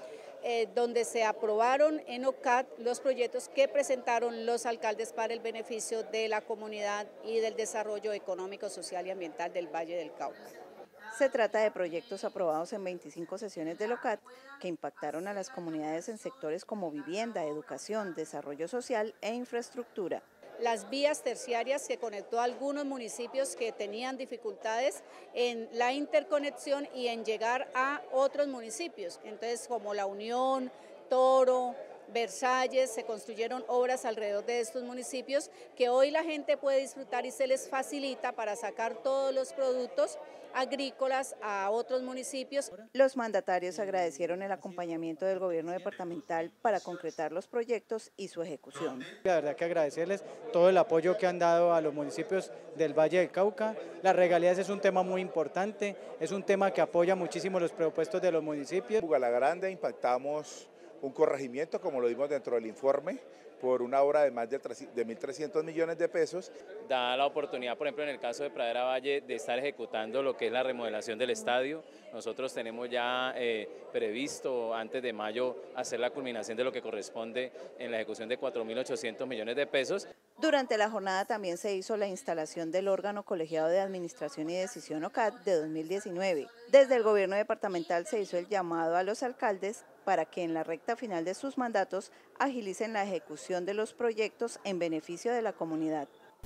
donde se aprobaron en OCAT los proyectos que presentaron los alcaldes para el beneficio de la comunidad y del desarrollo económico, social y ambiental del Valle del Cauca. Se trata de proyectos aprobados en 25 sesiones del OCAT que impactaron a las comunidades en sectores como vivienda, educación, desarrollo social e infraestructura. Las vías terciarias que conectó a algunos municipios que tenían dificultades en la interconexión y en llegar a otros municipios, entonces como La Unión, Toro, Versalles, se construyeron obras alrededor de estos municipios que hoy la gente puede disfrutar y se les facilita para sacar todos los productos agrícolas a otros municipios. Los mandatarios agradecieron el acompañamiento del gobierno departamental para concretar los proyectos y su ejecución. La verdad que agradecerles todo el apoyo que han dado a los municipios del Valle del Cauca. Las regalías es un tema muy importante, es un tema que apoya muchísimo los presupuestos de los municipios. En Bugala Grande impactamos un corregimiento, como lo vimos dentro del informe, por una obra de más de 1.300 millones de pesos. Da la oportunidad, por ejemplo, en el caso de Pradera Valle, de estar ejecutando lo que es la remodelación del estadio. Nosotros tenemos ya previsto antes de mayo hacer la culminación de lo que corresponde en la ejecución de 4.800 millones de pesos. Durante la jornada también se hizo la instalación del órgano colegiado de administración y decisión OCAT de 2019. Desde el gobierno departamental se hizo el llamado a los alcaldes para que en la recta final de sus mandatos agilicen la ejecución de los proyectos en beneficio de la comunidad.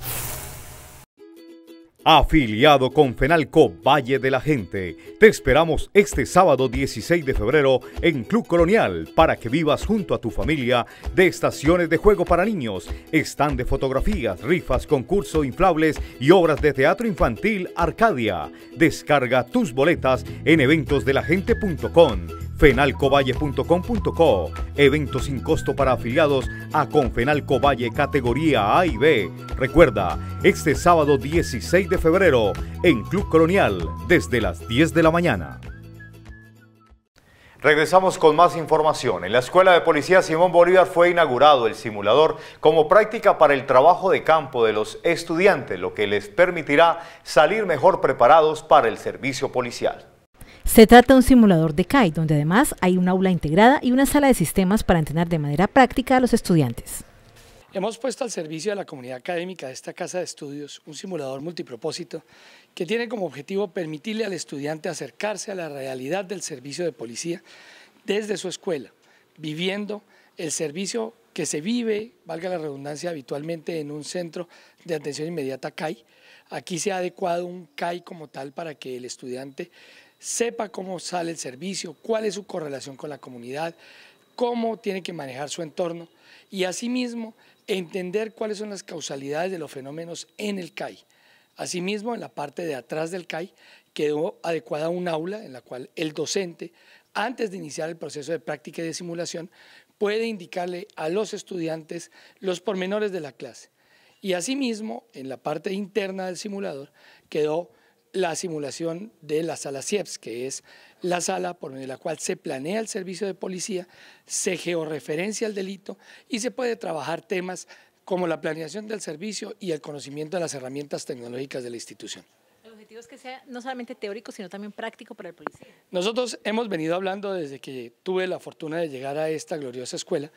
Afiliado con Fenalco Valle de la Gente, te esperamos este sábado 16 de febrero en Club Colonial para que vivas junto a tu familia de estaciones de juego para niños, stand de fotografías, rifas, concurso, inflables y obras de teatro infantil Arcadia. Descarga tus boletas en eventosdelagente.com. fenalcovalle.com.co, eventos sin costo para afiliados a Confenalco Valle categoría A y B. Recuerda, este sábado 16 de febrero en Club Colonial desde las 10 de la mañana. Regresamos con más información. En la Escuela de Policía Simón Bolívar fue inaugurado el simulador como práctica para el trabajo de campo de los estudiantes, lo que les permitirá salir mejor preparados para el servicio policial. Se trata de un simulador de CAI, donde además hay un aula integrada y una sala de sistemas para entrenar de manera práctica a los estudiantes. Hemos puesto al servicio de la comunidad académica de esta casa de estudios un simulador multipropósito que tiene como objetivo permitirle al estudiante acercarse a la realidad del servicio de policía desde su escuela, viviendo el servicio que se vive, valga la redundancia, habitualmente en un centro de atención inmediata CAI. Aquí se ha adecuado un CAI como tal para que el estudiante sepa cómo sale el servicio, cuál es su correlación con la comunidad, cómo tiene que manejar su entorno y asimismo entender cuáles son las causalidades de los fenómenos en el CAI. Asimismo, en la parte de atrás del CAI quedó adecuada un aula en la cual el docente, antes de iniciar el proceso de práctica y de simulación, puede indicarle a los estudiantes los pormenores de la clase. Y asimismo, en la parte interna del simulador quedó la simulación de la sala CIEPS, que es la sala por medio de la cual se planea el servicio de policía, se georreferencia el delito y se puede trabajar temas como la planeación del servicio y el conocimiento de las herramientas tecnológicas de la institución. El objetivo es que sea no solamente teórico, sino también práctico para el policía. Nosotros hemos venido hablando desde que tuve la fortuna de llegar a esta gloriosa escuela,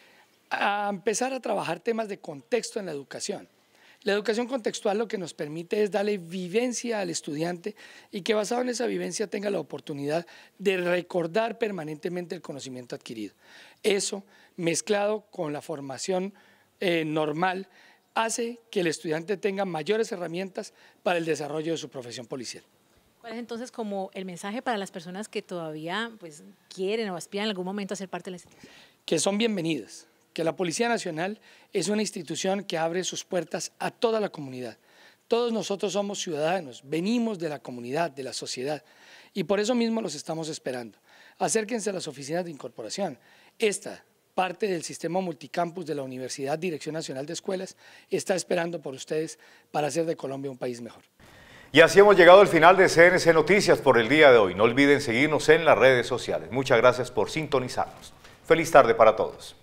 a empezar a trabajar temas de contexto en la educación. La educación contextual lo que nos permite es darle vivencia al estudiante y que basado en esa vivencia tenga la oportunidad de recordar permanentemente el conocimiento adquirido. Eso, mezclado con la formación normal, hace que el estudiante tenga mayores herramientas para el desarrollo de su profesión policial. ¿Cuál es entonces como el mensaje para las personas que todavía quieren o aspiran en algún momento a ser parte de la institución? Que son bienvenidas. Que la Policía Nacional es una institución que abre sus puertas a toda la comunidad. Todos nosotros somos ciudadanos, venimos de la comunidad, de la sociedad, y por eso mismo los estamos esperando. Acérquense a las oficinas de incorporación. Esta parte del sistema multicampus de la Universidad Dirección Nacional de Escuelas está esperando por ustedes para hacer de Colombia un país mejor. Y así hemos llegado al final de CNC Noticias por el día de hoy. No olviden seguirnos en las redes sociales. Muchas gracias por sintonizarnos. Feliz tarde para todos.